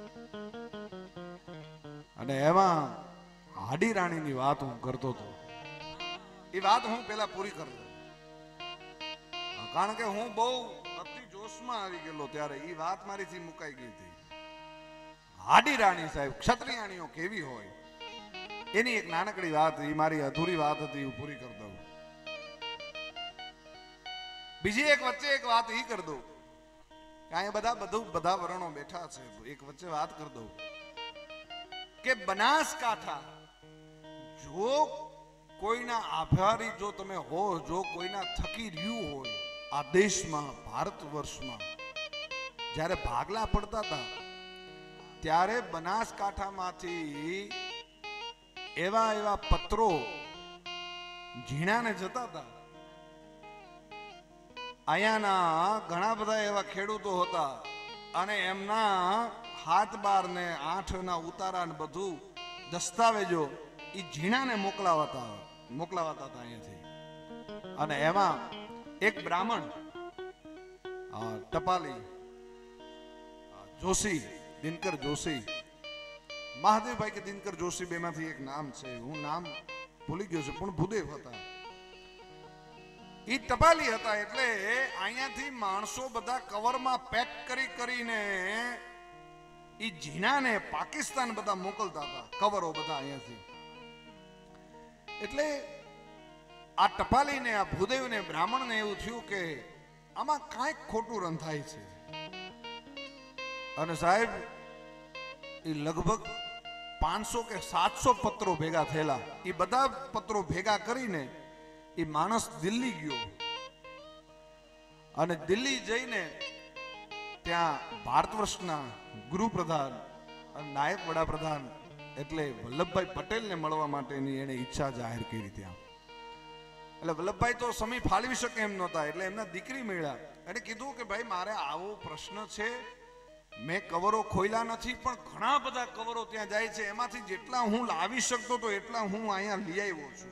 અને એમાં હાડી રાણીની વાત હું કરતો હતો. એ વાત હું પેલા પૂરી કરી દઉં, કારણ કે હું બહુ અતિ જોશમાં આવી ગયેલો ત્યારે એ વાત મારીથી મુકાઈ ગઈ હતી. હાડી રાણી સાહેબ, ક્ષત્રિયાણીઓ કેવી હોય એની એક નાનકડી વાત, એ મારી અધૂરી વાત હતી, હું પૂરી કરી દઉં. બીજી એક વચ્ચે એક વાત એ કરી દઉં કે અહીંયા બધા વર્ણો બેઠા છે. એક વચ્ચે વાત કરી દઉં કે બનાસકાંઠા જો કોઈના આભારી જો તમે હો, જો કોઈના થકી રહ્યું હોય આ દેશમાં, ભારત વર્ષમાં, જ્યારે ભાગલા પડતા હતા ત્યારે બનાસકાંઠામાંથી એવા પત્રો ઝીણાને જતા હતા. અહીંયાના ઘણા બધા એવા ખેડૂતો હતા અને એમના 7-12 ને 8ના ઉતારા ને બધું દસ્તાવેજો એ ઝીણાને મોકલાવાતા હતા અહીંયાથી. અને એમાં એક બ્રાહ્મણ ટપાલી જોશી, દિનકર જોશી, મહાદેવભાઈ કે દિનકર જોશી, બેમાંથી એક નામ છે, હું નામ ભૂલી ગયો છું, પણ ભૂદેવ હતા. એ ટપાલી હતા એટલે અહીંયાથી માણસો બધા કવરમાં પેક કરીને એ ઝીણાને પાકિસ્તાન બધા મોકલતા હતા, કવરો બધા અહીંયાથી. એટલે આ ટપાલીને, આ ભૂદેવને, બ્રાહ્મણને એવું થયું કે આમાં કાંઈક ખોટું રંધાય છે. અને સાહેબ એ લગભગ 500 કે 700 પત્રો ભેગા થયેલા. એ બધા પત્રો ભેગા કરીને એ માણસ દિલ્હી ગયો અને દિલ્હી જઈને ત્યાં ભારત વર્ષના ગૃહપ્રધાન અને નાયબ વડાપ્રધાન એટલે વલ્લભભાઈ પટેલને મળવા માટેની એને ઈચ્છા જાહેર કરી ત્યાં. એટલે વલ્લભભાઈ તો સમય ફાળવી શકે એમ નહોતા, એટલે એમના દીકરી મળ્યા. એને કીધું કે ભાઈ મારે આવો પ્રશ્ન છે, મેં કવરો ખોયલા નથી પણ ઘણા બધા કવરો ત્યાં જાય છે, એમાંથી જેટલા હું લાવી શકતો તો એટલા હું અહીંયા લઈ આવ્યો છું.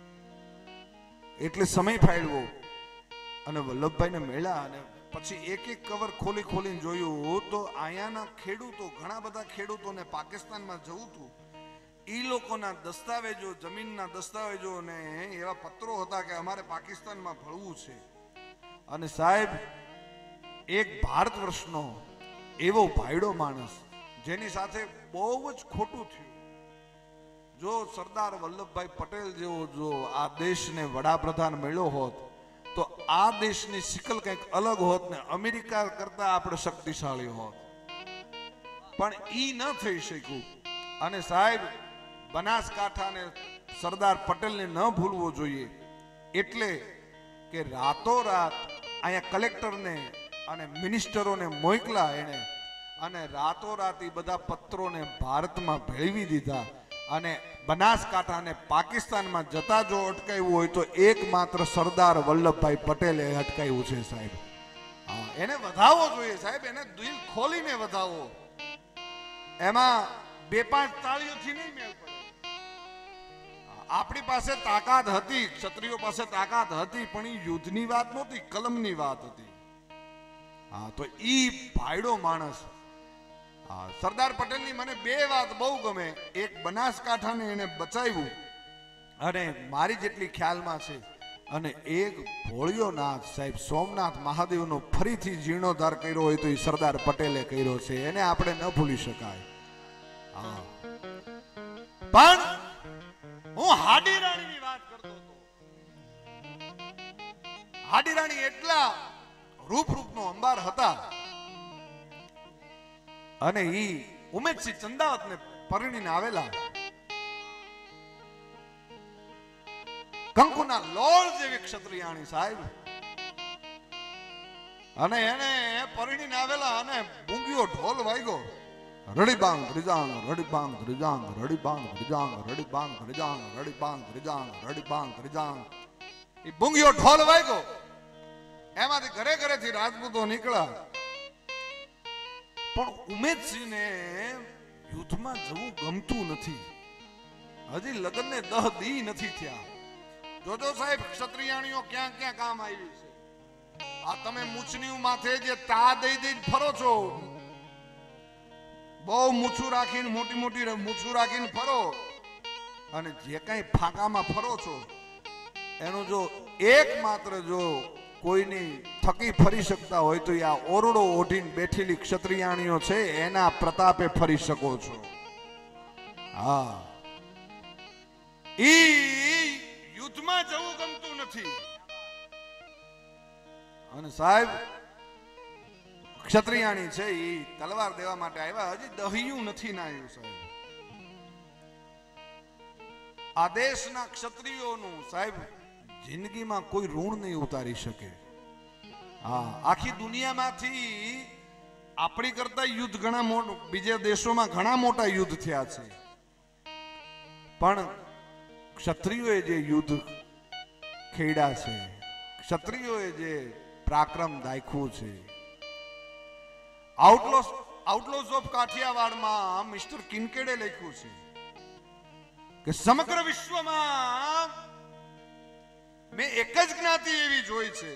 એટલે સમય ફાળવ્યો અને વલ્લભભાઈને મળ્યા. અને પછી એક કવર ખોલીને જોયું તો અહીંયાના ખેડૂતો, ઘણા બધા ખેડૂતોને પાકિસ્તાનમાં જવું હતું, એ લોકોના દસ્તાવેજો, જમીનના દસ્તાવેજો ને એવા પત્રો હતા કે અમારે પાકિસ્તાનમાં ભળવું છે. અને સાહેબ એક ભારત વર્ષનો એવો ભાઈડો માણસ જેની સાથે બહુ જ ખોટું થયું. જો સરદાર વલ્લભભાઈ પટેલ જેવો જો આ દેશને વડાપ્રધાન મળ્યો હોત તો આ દેશની સિકલ કંઈક અલગ હોત ને અમેરિકા કરતા આપણે શક્તિશાળી હોત. પણ ઈ ન થઈ શક્યું. અને સાહેબ બનાસકાંઠાને સરદાર પટેલને ન ભૂલવો જોઈએ. એટલે કે રાતોરાત અહીંયા કલેક્ટરને અને મિનિસ્ટરોને મોકલા એને, અને રાતોરાત એ બધા પત્રોને ભારતમાં ભેળવી દીધા. અને બનાસકાંઠાને પાકિસ્તાનમાં જતા જો અટકાવ્યું હોય તો એકમાત્ર સરદાર વલ્લભભાઈ પટેલે અટકાવ્યું છે સાહેબ. હા, એને વધાવો જોઈએ સાહેબ, એને દિલ ખોલીને વધાવો. એમાં 2-5 તાળીઓથી નહીં મેળ પડે. આપણી પાસે તાકાત હતી, ક્ષત્રિયો પાસે તાકાત હતી, પણ એ યુદ્ધની વાત નહોતી, કલમની વાત હતી. હા, તો ઈ ભાઈડો માણસ. હા, સરદાર પટેલની મને 2 વાત બહુ ગમે. એક બનાસકાંઠાને એને બચાવ્યું, અને મારી જેટલી ખ્યાલમાં છે, અને એક ભોળિયોનાથ સાહેબ સોમનાથ મહાદેવનો ફરીથી જીર્ણોદ્ધાર કર્યો હોય તો એ સરદાર પટેલે કર્યો છે. એને આપણે ન ભૂલી શકાય. હા, પણ હું હાડી રાણીની વાત કરતો હતો. હાડી રાણી એટલા રૂપનો અંબાર હતા, અને ઈ ઉમેદસિંહ ચંદાવતને પરણીને આવેલા. કંકુના લોળ જેવી ક્ષત્રિયાણી સાહેબ, અને એને પરણીને આવેલા, અને બુંગીઓ ઢોલ વાગ્યો. રડીબાંગ ત્રિજાંગ રડીબાંગ ત્રિજાંગ રડીબાંગ ત્રિજાંગ રડીબાંગ ત્રિજાંગ રડીબાંગ ત્રિજાંગ રડીબાંગ ત્રિજાંગ. એ બુંગીઓ ઢોલ વાગ્યો. એમાંથી ઘરે ઘરેથી રાજપૂતો નીકળ્યા. પણ ઉમેદસિંહને યુદ્ધમાં જવું ગમતું નથી. હજી લગ્નને 10 દી નથી થયા. જોજો સાહેબ, ક્ષત્રિયાણીઓ ક્યાં ક્યાં કામ આવી છે. આ તમે મૂછની માથે જે તા દઈ દઈને ફરો છો, બહુ મૂછું રાખીને, મોટી મોટી મૂછું રાખીને ફરો, અને જે કઈ ફાંકામાં ફરો છો, એનું જો એકમાત્ર જો કોઈની થકી ફરી શકતા હોય તો આ ઓરડો ઓઢીને બેઠેલી ક્ષત્રિયાણીઓ છે, એના પ્રતાપે ફરી શકો છો. હા, ઈ યુદ્ધમાં જવું ગમતું નથી. અને સાહેબ ક્ષત્રિયાણી છે, ઈ તલવાર દેવા માટે આવ્યા. હજી દહિયું નથી નાયું સાહેબ. આ દેશના ક્ષત્રિયોનું સાહેબ જિંદગીમાં કોઈ ઋણ નહીં ઉતારી શકે. હા, આખી દુનિયામાંથી આપણી કરતા યુદ્ધ ઘણા મોટા, બીજા દેશોમાં ઘણા મોટા યુદ્ધ થયા છે, પણ ક્ષત્રિયોએ જે યુદ્ધ ખેડ્યા છે, ક્ષત્રિયોએ જે પરાક્રમ દાખ્યું છે. આઉટલોસ ઓફ કાઠિયાવાડમાં મિસ્ટર કિનકેડે લખ્યું છે કે સમગ્ર વિશ્વમાં મેં એક જ જ્ઞાતિ એવી જોઈ છે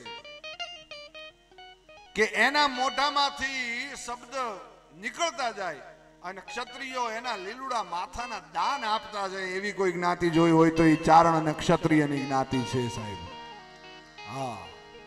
કે એના મોઢામાંથી શબ્દ નીકળતા જાય અને ક્ષત્રિયો એના લીલુડા માથાના દાન આપતા જાય. એવી કોઈ જ્ઞાતિ જોઈ હોય તો એ ચારણ અને ક્ષત્રિયની જ્ઞાતિ છે સાહેબ. હા,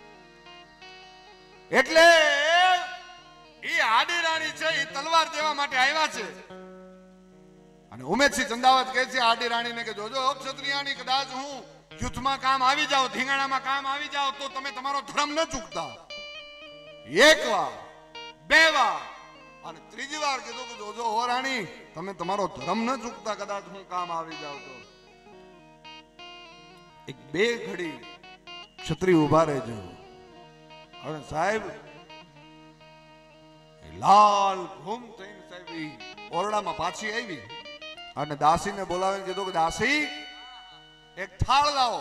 એટલે એ હાડી રાણી છે, એ તલવાર દેવા માટે આવ્યા છે. અને ઉમેદસિંહ ચંદાવત કહે છે હાડી રાણીને કે જોજો ક્ષત્રિયાણી, કદાચ હું યુદ્ધમાં કામ આવી જાવ, ધીંગાણામાં કામ આવી જાવ, તો તમે તમારો ધર્મ ન ચૂકતા. 1 વાર 2 વાર અને 3જી વાર કીધું કે જોજો હો રાણી, તમે તમારો ધર્મ ન ચૂકતા, કદાચ હું કામ આવી જાવ તો. 1-2 ઘડી ક્ષત્રિય ઉભા રહેજો. અને સાહેબ લાલ ઘૂમ થઈને સાહેબ ઓરડામાં પાછી આવી અને દાસીને બોલાવીને કીધું કે દાસી, એક થાળ લાવો.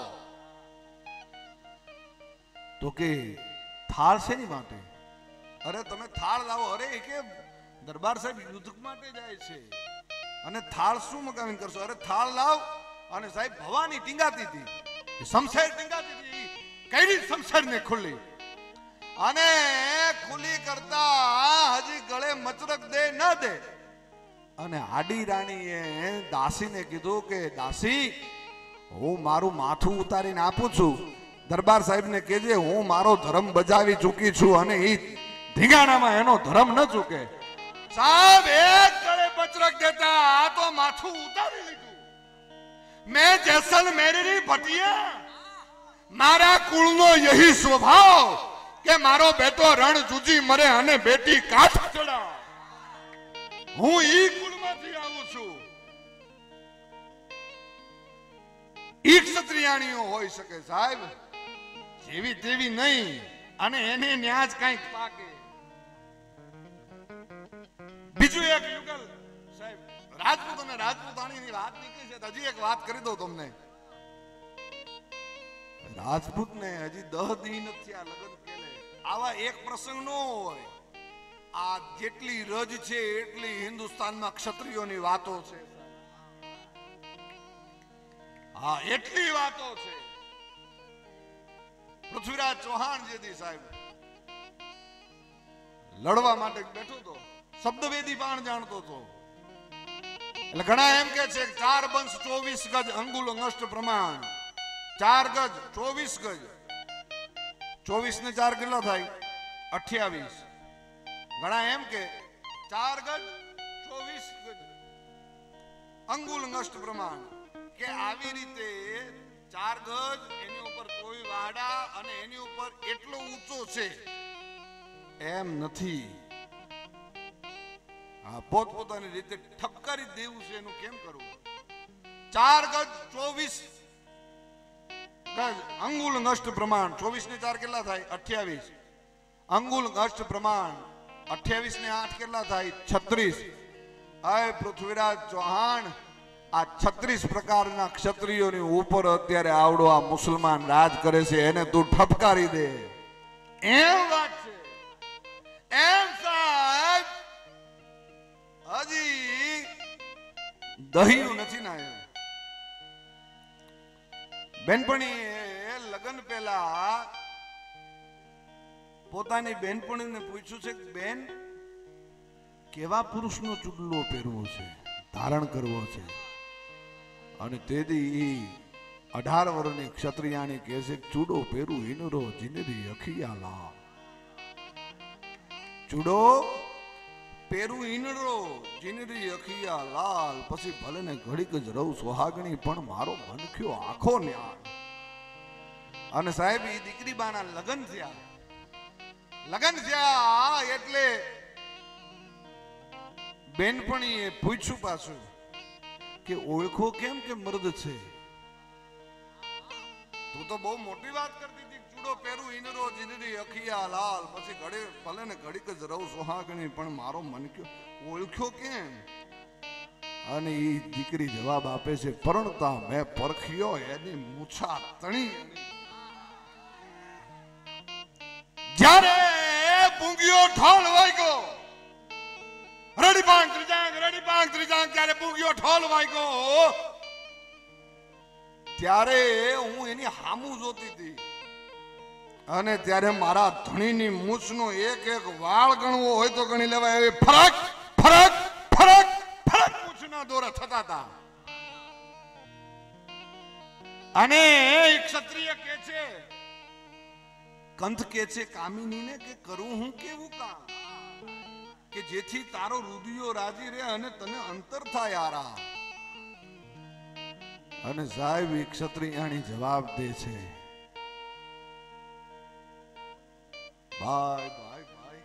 તો કે થાળ શેની માટે? અરે તમે થાળ લાવો. અરે કે દરબાર સાહેબ યુદ્ધ માટે જાય છે, અને થાળ શું મગાવીને કરશો? અરે થાળ લાવ. અને સાહેબ ભવાની ટીંગાતી હતી, શમશેર ટીંગાતી હતી. કઈ શમશેર ને ખુલ્લી, અને ખુલ્લી કરતા હજી ગળે મચરક દે ન દે. અને હાડી રાણીએ દાસીને કીધું કે દાસી, હું મારું માથું ઉતારીને આપું છું, દરબાર સાહેબને કહેજે હું મારો ધર્મ બજાવી ચૂકી છું, અને એ ધીંગાણામાં એનો ધર્મ ન ચૂકે. સાહેબ એક ગળે મચરક દેતા આ તો માથું ઉતારી લીધું. મેં જેસલમેરની ભટિયા, મારા કુળનો યહી સ્વભાવ કે મારો બેટો રણ જૂજી મરે અને બેટી કાઠ ચડા. હું ઈ કુળમાંથી આવું છું.
ઈ ક્ષત્રિયાણીઓ હોઈ શકે સાહેબ, જેવી તેવી નહીં, અને એને ન્યાજ કંઈક પાકે. બીજું એક યુગલ સાહેબ, રાજપૂત અને રાજપૂતાણીની વાત નીકળી છે, હજી એક વાત કરી દઉં તમને. રાજપૂતને હજી 10 દી નથી આ લગ્ન કેલે. આવા એક પ્રસંગ નો હોય. આ જેટલી રજ છે એટલી હિન્દુસ્તાનમાં ક્ષત્રિયોની વાતો છે. હા, એટલી વાતો છે. પૃથ્વીરાજ ચૌહાણ જેદી સાહેબ લડવા માટે બેઠો તો, શબ્દવેદી પણ જાણતો હતો. એટલે ઘણા એમ કે છે 4 બંશ 24 ગજ અંગુલ અંગસ્ત પ્રમાણ. 4 ગજ 24 ગજ, 24 ને 4 કેટલા થાય? 28. ઘણા એમ કે 4 ગજ 24 ગજ અંગુલ અંગસ્ત પ્રમાણ, કે આવી રીતે 4 ગજ એની ઉપર કોઈ વાડા અને એની ઉપર એટલો ઊંચો છે એમ નથી. આ પોતપોતાની રીતે ઠપકારી દેવું છે, એનું કેમ કરવું? 4 ગજ 24 ગજ અંગુલ અંગસ્ત પ્રમાણ. 24 ને 4 કેટલા થાય? 28. અંગુલ અંગસ્ત પ્રમાણ 28 ને 8 કેટલા થાય? 36. આય પૃથ્વીરાજ ચૌહાણ, આ 36 પ્રકારના ક્ષત્રિયોની ઉપર અત્યારે આવડો આ મુસલમાન રાજ કરે છે, એને તું ઠપકારી દે એમ વાત છે. એમ સાહેબ હજી દહિયું નથી ના. બેનપણી લગ્ન પહેલા પોતાની બેનપણીને પૂછ્યું છે કે બેન, કેવા પુરુષનો ચૂડલો પહેરવો છે, ધારણ કરવો છે? અને તેથી 18 વર્ષની ક્ષત્રિયાણી કહે છે ચૂડો પહેરું હિનરો જીનરી અખિયા લાલ. ચૂડો પેરું ઈનરો જીનરી અખિયા લાલ, પછી ભલે ને ઘડીક જ રહું સોહાગણી, પણ મારો મનખ્યો આખો ન્યાલ. અને સાહેબ ઈ દીકરી બાના લગ્ન થયા. લગ્ન થયા એટલે બેનપણીએ પૂછ્યું પાછું કે ઓળખો કેમ કે મર્દ છે? તું તો બહુ મોટી વાત કરતી હતી, ચૂડો પેરું ઈનરો જીનરી અખિયા લાલ, પછી ઘડે ભલે ને ઘડીક જ રહું સોહાગણી, પણ મારો મનખ્યો ઓળખ્યો કેમ? અને એ દીકરી જવાબ આપે છે, પરણતા મેં પરખ્યો એની મૂછા તણી. જ્યારે પૂંગીઓ ઠોલ વાગ્યો, રડીપાંગ ત્રીજાંગ, ત્યારે પૂંગીઓ ઠોલ વાગ્યો, ત્યારે હું એની હામું જોતી હતી. અને ત્યારે મારા ધણીની મૂછનો એક એક વાળ ગણવો હોય તો ગણી લેવાય એવી ફરક ફરક ફરક ફરક મૂછના દોરા થતા હતા. અને ક્ષત્રિય કે છે, કંથ કે છે કામિનીને કે કરું હું કેવું કામ કે જેથી તારો રુદિયો રાજી રહે અને તને અંતર થાય આરા. અને સાહેબ ક્ષત્રિયાણી જવાબ દે છે, ભાઈ ભાઈ ભાઈ.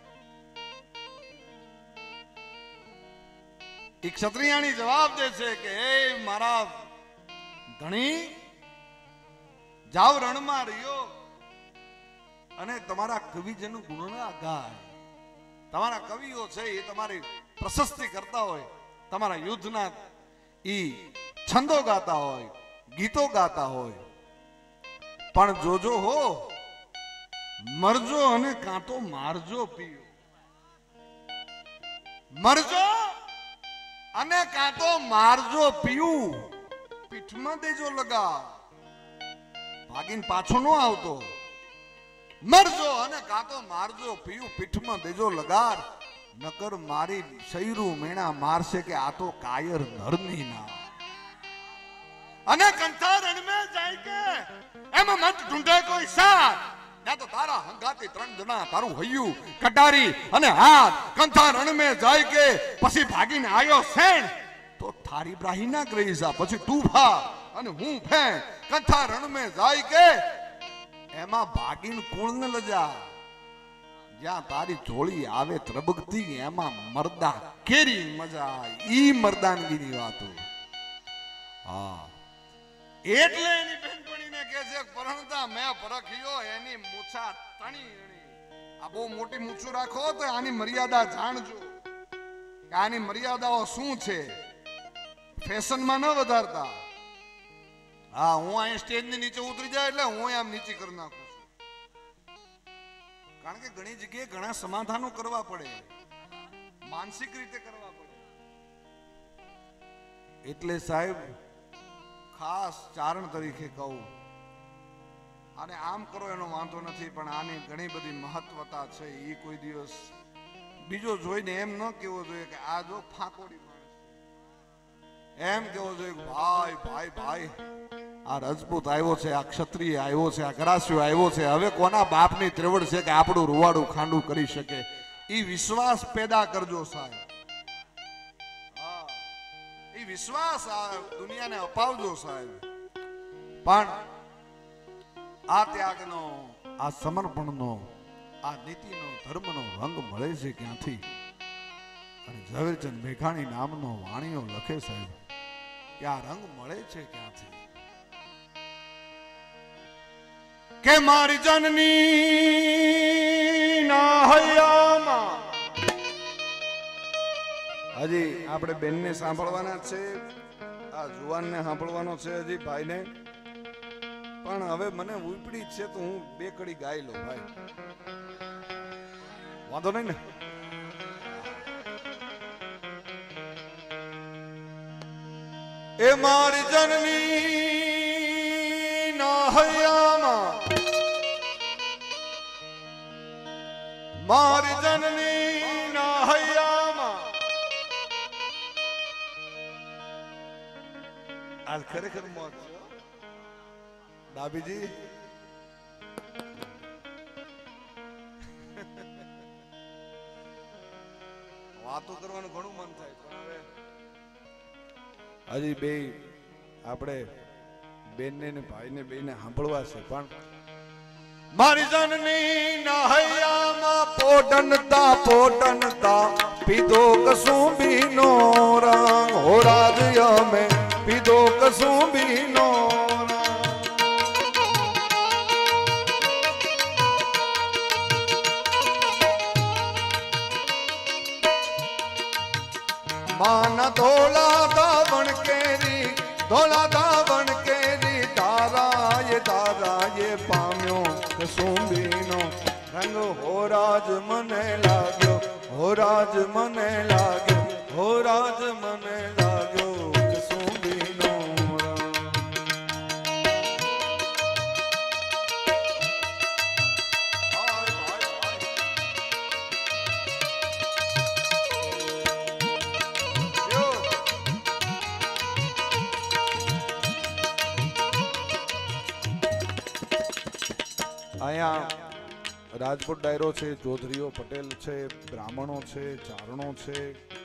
એક ક્ષત્રિયાણી જવાબ દે છે કે હે મારા ધણી, જાવ રણમાં રહ્યો અને તમારા કવિજનો ગુણના ગાય. તમારા કવિઓ છે એ તમારી પ્રશસ્તિ કરતા હોય, તમારા યુદ્ધના ઈ છંદો ગાતા હોય, ગીતો ગાતા હોય, પણ જોજો હો, મરજો અને કાં તો મારજો પીયો. મરજો અને કાં તો મારજો પીયું, પીઠમાં દેજો લગા, ભાગીને પાછો ન આવતો. મરજો અને કાં તો મારજો પીયું, પીઠમાં દેજો લગાર, નકર મારી સૈરું મેણા મારશે કે આ તો કાયર નરની ના. અને કંઠા રણ में જાય કે એમાં મત ઢૂંઢે કોઈ સાથ, ના તો તારા હંગાતી 3 જણા તારું હૈયું કટારી અને હાથ કંઠા રણ में જાય કે પછી ભાગીને આયો સેણ, તો થારી બ્રાહી ના કરી જા, પછી તું ભા અને હું ફે કંઠા રણ में જાય કે એમાં ભાગીને કુળ ન લજા, જ્યાં તારી જોડી આવે ત્રબગતી એમાં મરદા કેરી મજા. ઈ મર્દાનગીની વાતો. હા, એટલે એની બેનપણીને કહે છે પરણતા મેં પરખ્યો એની મૂછા તણી એણી. આ બહુ મોટી મૂછું રાખો તો આની મર્યાદા જાણજો કે આની મર્યાદાઓ શું છે. ફેશનમાં ન વધારતા. હા, હું અહીં સ્ટેજની નીચે ઉતરી જાય એટલે હું આમ નીચે કરી નાખું છું. કારણ કે ઘણી જગ્યાએ ઘણા સમાધાનો કરવા પડે, માનસિક રીતે કરવા પડે. એટલે સાહેબ ખાસ ચારણ તરીકે કહું, અને આમ કરો એનો વાંધો નથી, પણ આની ઘણી બધી મહત્વતા છે. એ કોઈ દિવસ બીજો જોઈને એમ ન કહેવો જોઈએ કે આ જો ફાંકોડી માણસ, એમ કહેવો જોઈએ કે ભાઈ ભાઈ ભાઈ આ રજપૂત આવ્યો છે, આ ક્ષત્રિય આવ્યો છે, આ ગરાસિયો આવ્યો છે, હવે કોના બાપની ત્રેવડ છે કે આપણું રૂવાડું ખાંડું કરી શકે. એ વિશ્વાસ પેદા કરજો સાહેબ. એ વિશ્વાસ આ દુનિયાને અપાવજો સાહેબ. પણ આ ત્યાગનો, આ સમર્પણનો, આ નીતિનો, ધર્મનો રંગ મળે છે ક્યાંથી? અને ઝવેરચંદ મેઘાણી નામનો વાણીઓ લખે સાહેબ કે આ રંગ મળે છે ક્યાંથી? કે મારી જનની ના હૈયામાં. હજી આપણે બેનને સાંભળવાના છે, આ જુવાનને સાંભળવાનો છે, હજી ભાઈને. પણ હવે મને ઉપડી છે તો હું બે કડી ગાઈ લઉં ભાઈ, વાંધો નહીં ને? એ મારી જનની ના હૈયામાં, મારી જનની ના હૈયામાં. આ ખરેખર મોજ છે ડાબીજી. વાતો કરવાનું ઘણું મન થાય, પણ હવે હજી બે આપણે બેનને ને ભાઈને બેને સાંભળવા છે. પણ મારી જનની ના હૈયામાં પોડનતા પોડનતા પીધો કસુંબીનો રંગ. હો રાજ્ય મેં પીધો કસુંબીનો રંગ. માના ધોલા દાવણ કેરી, ધોલા દાવણ કેરી, તારાએ તારાએ પામ્યો કસુંબીનો રંગ. હો રાજ મને લાગ્યો, હો રાજ મને લાગ્યો, હો રાજ મને લાગ્યો કસુંબીનો રંગ. અહીંયા રાજપૂત ડાયરો છે, ચૌધરીઓ, પટેલ છે, બ્રાહ્મણો છે, ચારણો છે,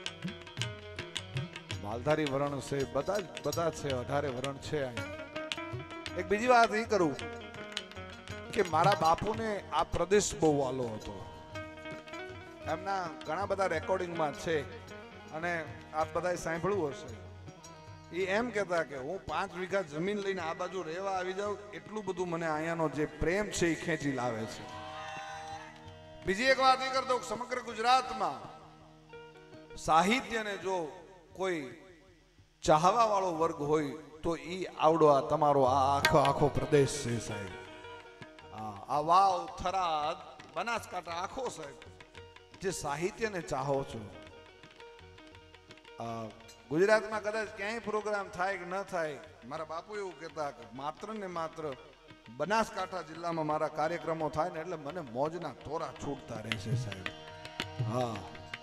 માલધારી વરણ છે, બધા છે, 18 વરણ છે. અહીંયા એક બીજી વાત એ કરું કે મારા બાપુને આ પ્રદેશ બહુ વાલો હતો. એમના ઘણા બધા રેકોર્ડિંગમાં છે અને આપ બધાએ સાંભળ્યું હશે. એ એમ કહેતા કે હું 5 વીઘા જમીન લઈને આ બાજુ રહેવા આવી જાઉં, એટલું બધું મને અહીંયાનો જે પ્રેમ છે એ ખેંચી લાવે છે. બીજી એક વાત એ કરતો, સમગ્ર ગુજરાતમાં સાહિત્યને જો કોઈ ચાહવા વાળો વર્ગ હોય તો એ આવડો આ તમારો આ આખો પ્રદેશ છે સાહેબ. આ વાવ, થરાદ, બનાસકાંઠા આખો સાહેબ જે સાહિત્યને ચાહો છો. ગુજરાતમાં કદાચ ક્યાંય પ્રોગ્રામ થાય કે ન થાય, મારા બાપુ એવું કહેતા કે માત્ર ને માત્ર બનાસકાંઠા જિલ્લામાં મારા કાર્યક્રમો થાય ને એટલે મને મોજના તોરા છૂટતા રહેશે સાહેબ. હા,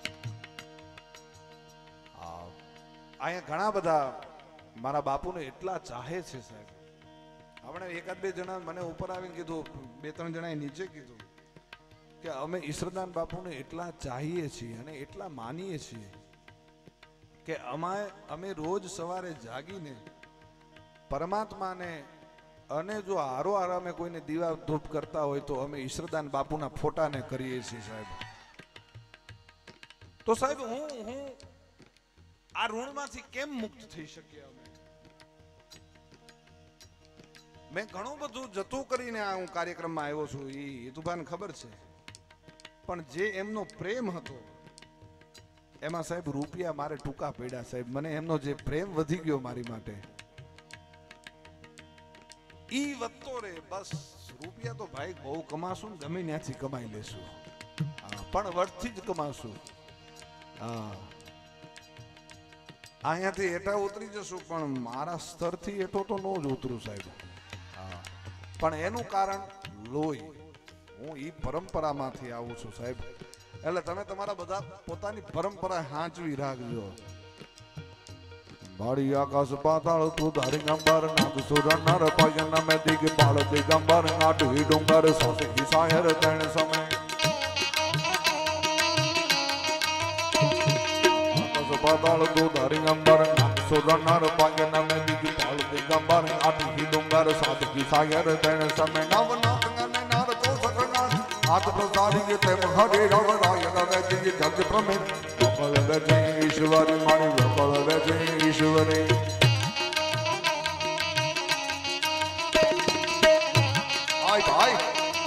અહીંયા ઘણા બધા મારા બાપુને એટલા ચાહે છે સાહેબ. આપણે એકાદ બે જણા મને ઉપર આવીને કીધું, 2-3 જણાએ નીચે કીધું કે અમે ઈશ્વરદાન બાપુને એટલા ચાહીએ છીએ અને એટલા માનીએ છીએ કે અમે રોજ સવારે જાગીને પરમાત્માને, અને જો હારો અમે કોઈને દીવા ધૂપ કરતા હોય તો અમે ઈશ્વરદાન બાપુના ફોટાને કરીએ છીએ સાહેબ. તો સાહેબ હું આ ઋણમાંથી કેમ મુક્ત થઈ શકીએ અમે?
મેં ઘણું બધું જતું કરીને આ હું કાર્યક્રમમાં આવ્યો છું, એ હેતુભાઈને ખબર છે. પણ જે એમનો પ્રેમ હતો એમાં સાહેબ રૂપિયા મારે ટૂંકા પડ્યા સાહેબ. મને એમનો જે પ્રેમ વધી ગયો મારી માટે, ઈ વધતો રે. બસ રૂપિયા તો ભાઈ બહુ કમાશું ને ગમે ત્યાંથી કમાઈ લેશું, પણ વર્થથી જ કમાશું. અહીંયાથી એટા ઉતરી જશું પણ મારા સ્તરથી એટો તો ન જ ઉતરું સાહેબ. પણ એનું કારણ લોહી. હું ઈ પરંપરામાંથી આવું છું સાહેબ. એટલે તમે તમારા બધા પોતાની પરંપરા હાંચવી રાખજો. મારી આકાશ પાતાળ તું ધારી ગંબર નાગ સુર નર પયન મે દિગ પાળ દિગંબર આઠી ડુંગર સોસે સાયર તણ સમય. આકાશ પાતાળ તું ધારી ગંબર નાગ સુર નર પયન મે દિગ પાળ દિગંબર આઠી ડુંગર સોસે સાયર તણ સમય. નવ નાગ નાર તો સકના હાથ પ્રસારી તે હરે રવ રાય રવે જી જગ પ્રમે વકળ વેજે ઈશ્વરી મારી વકળ વેજે ઈશ્વરી. આય ભાઈ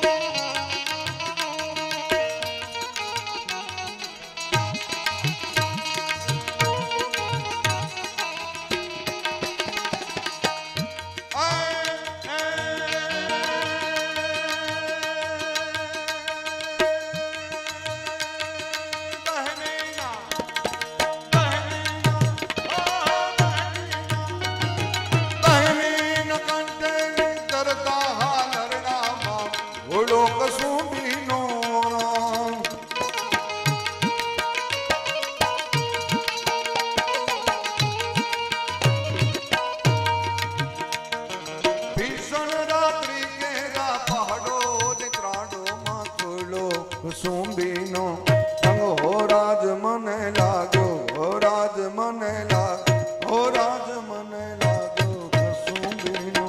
સુંબીનો સંગ હો રાજ મને લાગ્યો, હો રાજ મને લાગ્યો, હો રાજ મને લાગ્યો સુંબીનો.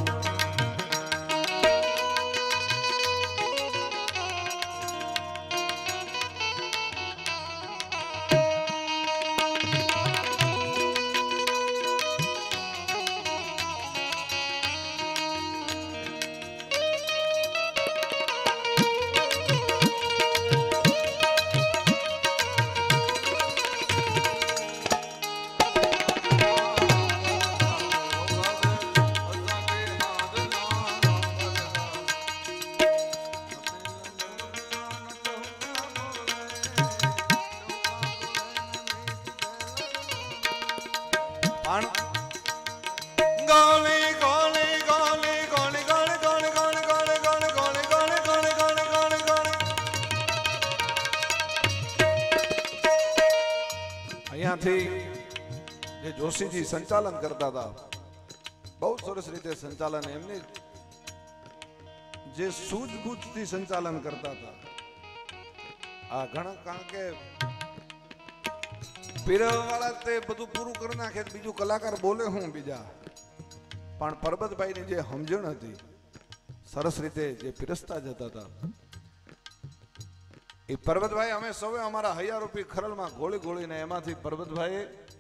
અહીંયાથી જે જોશીજી સંચાલન કરતા હતા, બહુ સરસ રીતે સંચાલન, એમની જે સૂઝબૂઝથી સંચાલન કરતા હતા. આ ઘણા કારણ કે પીરવાળા તે બધું પૂરું કરી નાખે, બીજું કલાકાર બોલે હું બીજા. પણ પરબતભાઈની જે સમજણ હતી, સરસ રીતે જે પીરસતા જતા હતા, એ પરબતભાઈ અમે સૌએ અમારા હૈયારૂપી ખરલમાં ગોળી ગોળીને એમાંથી પરબતભાઈ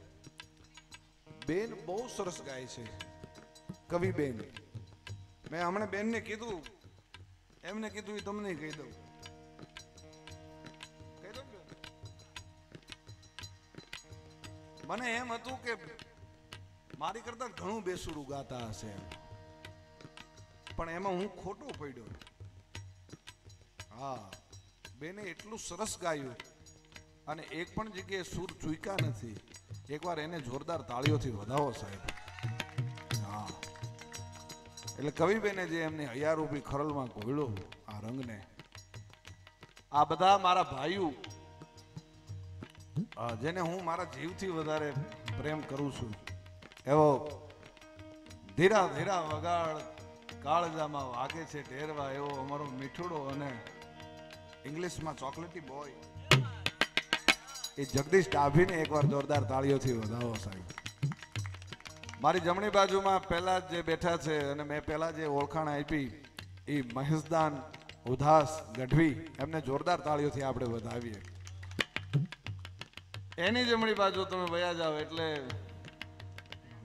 બેન બહુ સરસ ગાય છે, કવિ બેન. મેં હમણાં બેનને કીધું, એમને કીધું એ તમને કહી દઉં. મને એમ હતું કે મારી કરતા ઘણું બેસુરું ગાતા હશે, પણ એમાં હું ખોટો પડ્યો. હા, બેને એટલું સરસ ગાયું અને એક પણ જગ્યાએ સૂર ચૂક્યા નથી. એકવાર એને જોરદાર તાળીઓથી વધાવો સાહેબ. હા, એટલે કવિબેને જે એમની હૈયારૂપી ખરલમાં ઘોળ્યો આ રંગને, આ બધા મારા ભાઈઓ જેને હું મારા જીવથી વધારે પ્રેમ કરું છું, એવો ધીરા ધીરા વગાડ કાળજામાં વાગે છે ઢેરવા, એવો અમારો મીઠુડો અને ઇંગ્લિશમાં ચોકલેટી બોય એ જગદીશ ડાભીને એકવાર જોરદાર તાળીઓથી વધાવો સાહેબ. મારી જમણી બાજુમાં પહેલા જે બેઠા છે અને મેં પહેલા જે ઓળખાણ આપી એ મહેશદાન ઉદાસ ગઢવી, એમને જોરદાર તાળીઓથી આપણે વધાવીએ. એની જમણી બાજુ તમે વયા જાઓ એટલે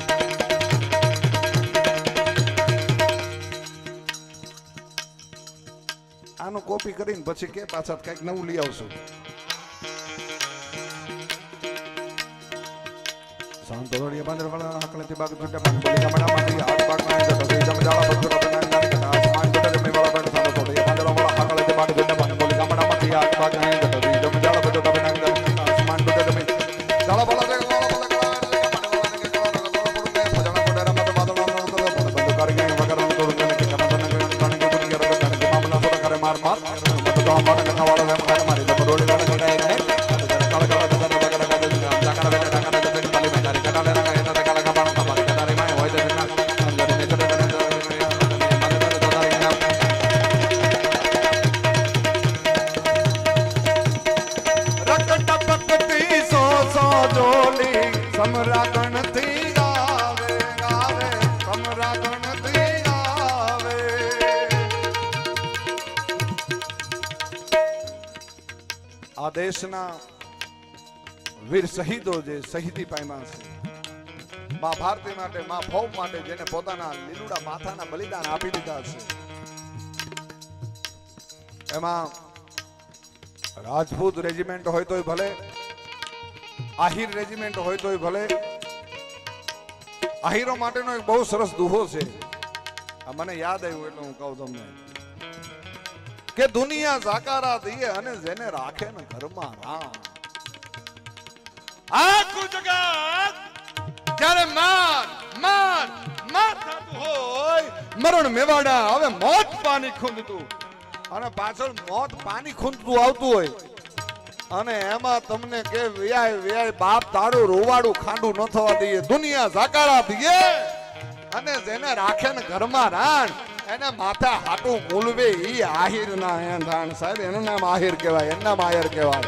આનું કોપી કરીને પછી કે પાછા કંઈક નવું લઈ આવશું. સાંતોડિયા પાંદરવાળા આકળેથી બાગ છૂટા પાન બોલી ગામડામાંથી આગ બાગ ના જતો થઈ જમજાળા બજુરા બનાંગાની કથા આસમાન છૂટા જમી વાળા બેઠ સાંતોડિયા પાંદરવાળા આકળેથી બાગ છૂટા પાન બોલી ગામડામાંથી આગ બાગ ના જતો થઈ જમજાળા બજુરા બનાંગાની કથા આસમાન છૂટા જમી જાળા બોલા દે બોલા બોલા દેશના વીર શહીદો જે શહીદી પામ્યા છે, માં ભારતી માટે, માં ભૌમ માટે જેને પોતાના લીલુડા માથાના બલિદાન આપી દીધા છે, એમાં રાજપૂત રેજિમેન્ટ હોય તોય ભલે, આહિર રેજિમેન્ટ હોય તોય ભલે. આહિરો માટેનો એક બહુ સરસ દુહો છે, આ મને યાદ આવ્યું એટલે હું કહું તમને કે દુનિયા સાકારા દીએ અને જેને રાખે ને ઘરમાં રામ. આખું જગત જ્યારે માર માર માર થતું હોય, મરણ મેવાડા હવે મોત પાણી ખૂંદતું અને પાછળ મોત પાણી ખૂંદતું આવતું હોય અને એમાં તમને કે વ્યાય વ્યાય બાપ તારું રોવાડું ખાંડું ન થવા દઈએ, દુનિયા સાકારા દીએ અને જેને રાખે ને ઘરમાં રાણ એને માથા હાટું મૂલવે ઈ આહિર ના એંધાણ સાહેબ, એનું નામ આહિર કહેવાય, એનું નામ આહિર કહેવાય.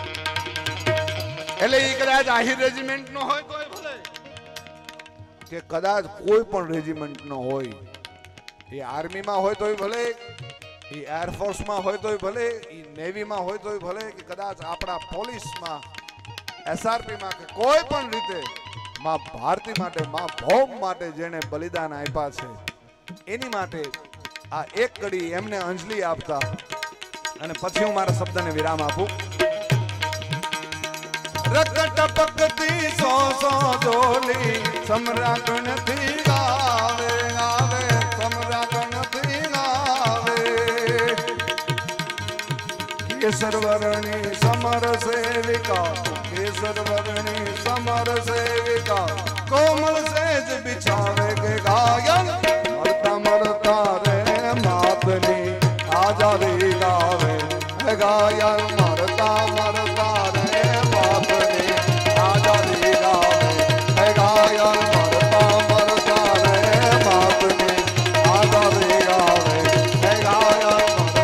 એટલે ઈ કદાચ આહિર રેજિમેન્ટ નો હોય તોય ભલે, કે કદાચ કોઈ પણ રેજિમેન્ટ નો હોય, એ આર્મી માં હોય તોય ભલે, એ એરફોર્સ માં હોય તોય ભલે, એ નેવી માં હોય તોય ભલે, કે કદાચ આપણા પોલીસ માં, એસઆરપી માં, કે કોઈ પણ રીતે માં ભારતી માટે, માં ભૌમ માટે જેને બલિદાન આપ્યા છે એની માટે આ એક કડી એમને અંજલિ આપતા અને પછી હું મારા શબ્દને વિરામ આપું. રક્ત ટપકતી સો સો જોલી સમરાગણથી ગાવે ગાવે, સમરાગણથી ગાવે. કેસર વર્ણી સમર સેવિકા, કેસર વર્ણી સમર સેવિકા, કોમલ સેજ બિછાવે કે ગાયન મરતા રે માતની આઝાદી ગાવે, ગાયન મરતા મરતા રે માતની આઝાદી ગાવે, ગાયન મરતા મરતા રે માતની આઝાદી ગાવે, ગાયન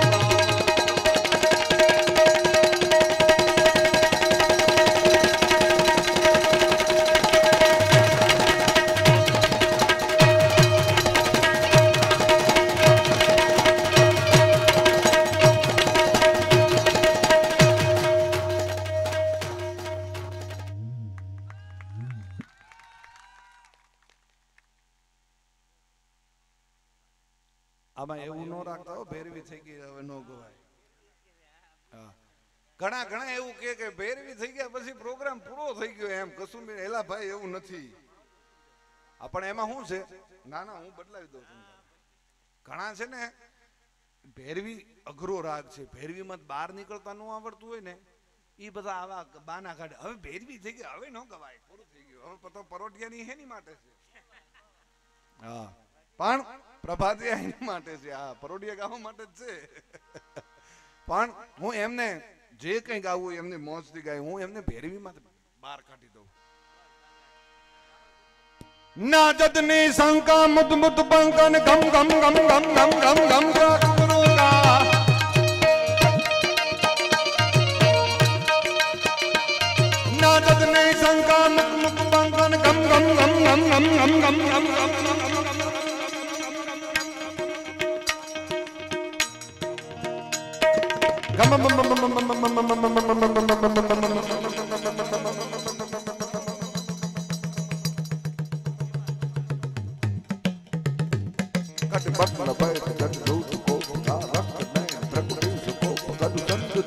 આમાં એવું ન રાખતા હો, ભેરવી થઈ ગઈ હવે ન ગવાય. ઘણા ઘણા એવું કે ભેરવી થઈ ગયા પછી પ્રોગ્રામ પૂરો થઈ ગયો એમ. કશું એલા ભાઈ એવું નથી. પણ એમાં શું છે, ના ના હું બદલાવી દઉં છું. ઘણા છે ને ભેરવી અઘરો રાગ છે, ભેરવીમાં બહાર નીકળતા ન આવડતું હોય ને એ બધા આવા બાના કાઢે. હવે ભેરવી થઈ ગઈ, હવે ન ગવાય, પૂરું થઈ ગયું. હવે પતો પરોઠિયાની હેની માટે છે? હા, પણ પ્રભાતિયા એની માટે છે, આ પરોડિયા ગાવા માટે જ છે. પણ હું એમને જે કંઈ ગાવું એમની મોજથી ગાય, હું એમને ભેરવીમાં બહાર કાઢી દઉં. ના જદની શંકા મુદ મુદ બંકન ગમ ગમ ગમ ગમ ગમ ગમ ગમ ગુરુકા, ના જદની શંકા મુદ મુદ બંકન ગમ ગમ ગમ ગમ ગમ ગમ ગમ ગમ ગમ.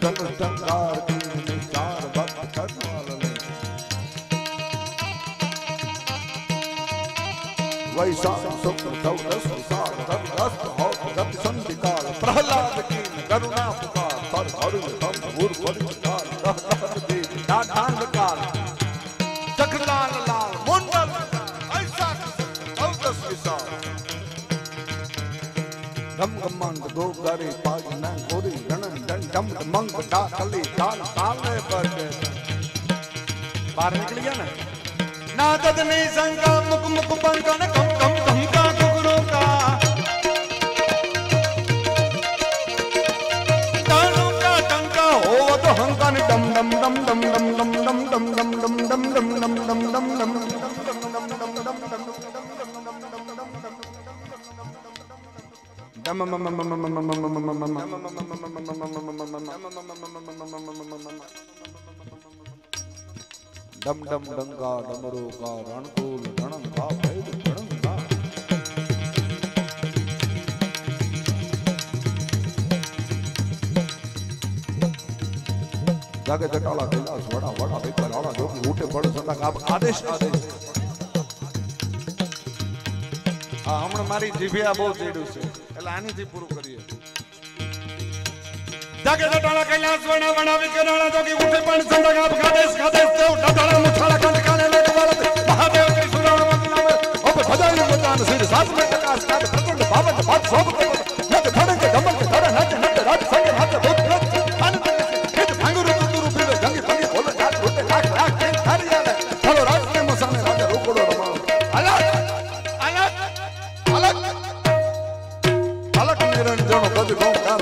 धनुष टंकार की निचार भक्त करनाल ने वैशाख शुक्ल चौदस विशाल रस्त हो गति संधिकाल प्रहलाद की करुणा पुकार पर अरुण तम गुरु परिचार दहदहत देव डाढांग काल चक्रलाल लाल मुंडल ऐसा चौदस विशाल गम गमंग दो गरे पाग न गोरी रणन डन डम मंग डा कली काल ताले पर बाहर निकल गया ना नादद नहीं संगा मुक मुक पंका न कम कम कम का गुरु का तालू का टंका हो तो हंका न डम डम डम डम डम डम डम डम डम डम डम डम डम डम डम डम डम डंगा डमरू का रणकुल रणन का भैद रणन का जागे जटाला कैलाश वड़ा वड़ा बेकर आला जो कि उठे पड़े संदा का आदेश आदेश आ हमण मारी जीभिया बहुत जेडू છે એટલે આનીથી પૂરું કરીએ जागे जटाला कैलाश वड़ा वड़ा बेकर आला जो कि उठे पड़े संदा का आदेश आदेश देव डटाला मुछाला कंठ काले लेट वाले महादेव की सुराण मंगलावे अब भजाई बचान सिर साथ में प्रकाश का प्रचंड पावन बात शोभ के नद धड़े के गमन के धड़े नच नच राज संग हाथ भूत आनंद के भांगुर तुरु पीवे जंगी पंगी बोल जात होते लाख लाख के थारी आले चलो राज के मसाने राजा रोकड़ो रमाओ अलग अलग अलग अलग निरंजन गज गोंकार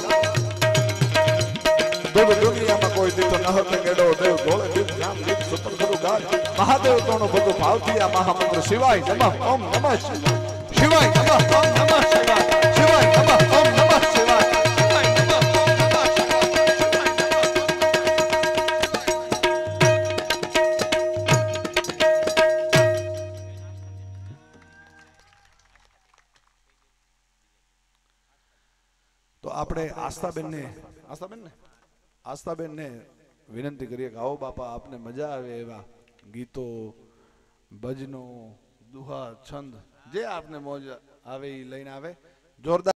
देव दुनिया में कोई दी तो न होते केडो देव डोले दिल जाम दिल सुपर गुरु गाय महादेव तोनो बधु भावतिया महामंत्र शिवाय नमः ओम नमः शिवाय नमः ओम नमः शिवाय शिवाय नमः ओम नमः शिवाय शिवाय नमः ओम नमः शिवाय तो આપણે આસ્થાબેન ને વિનંતી કરીએ કે આવો બાપા આપને મજા આવે એવા ગીતો ભજનો દુહા છંદ જે આપને મોજ આવે એ લઈને આવે જોરદાર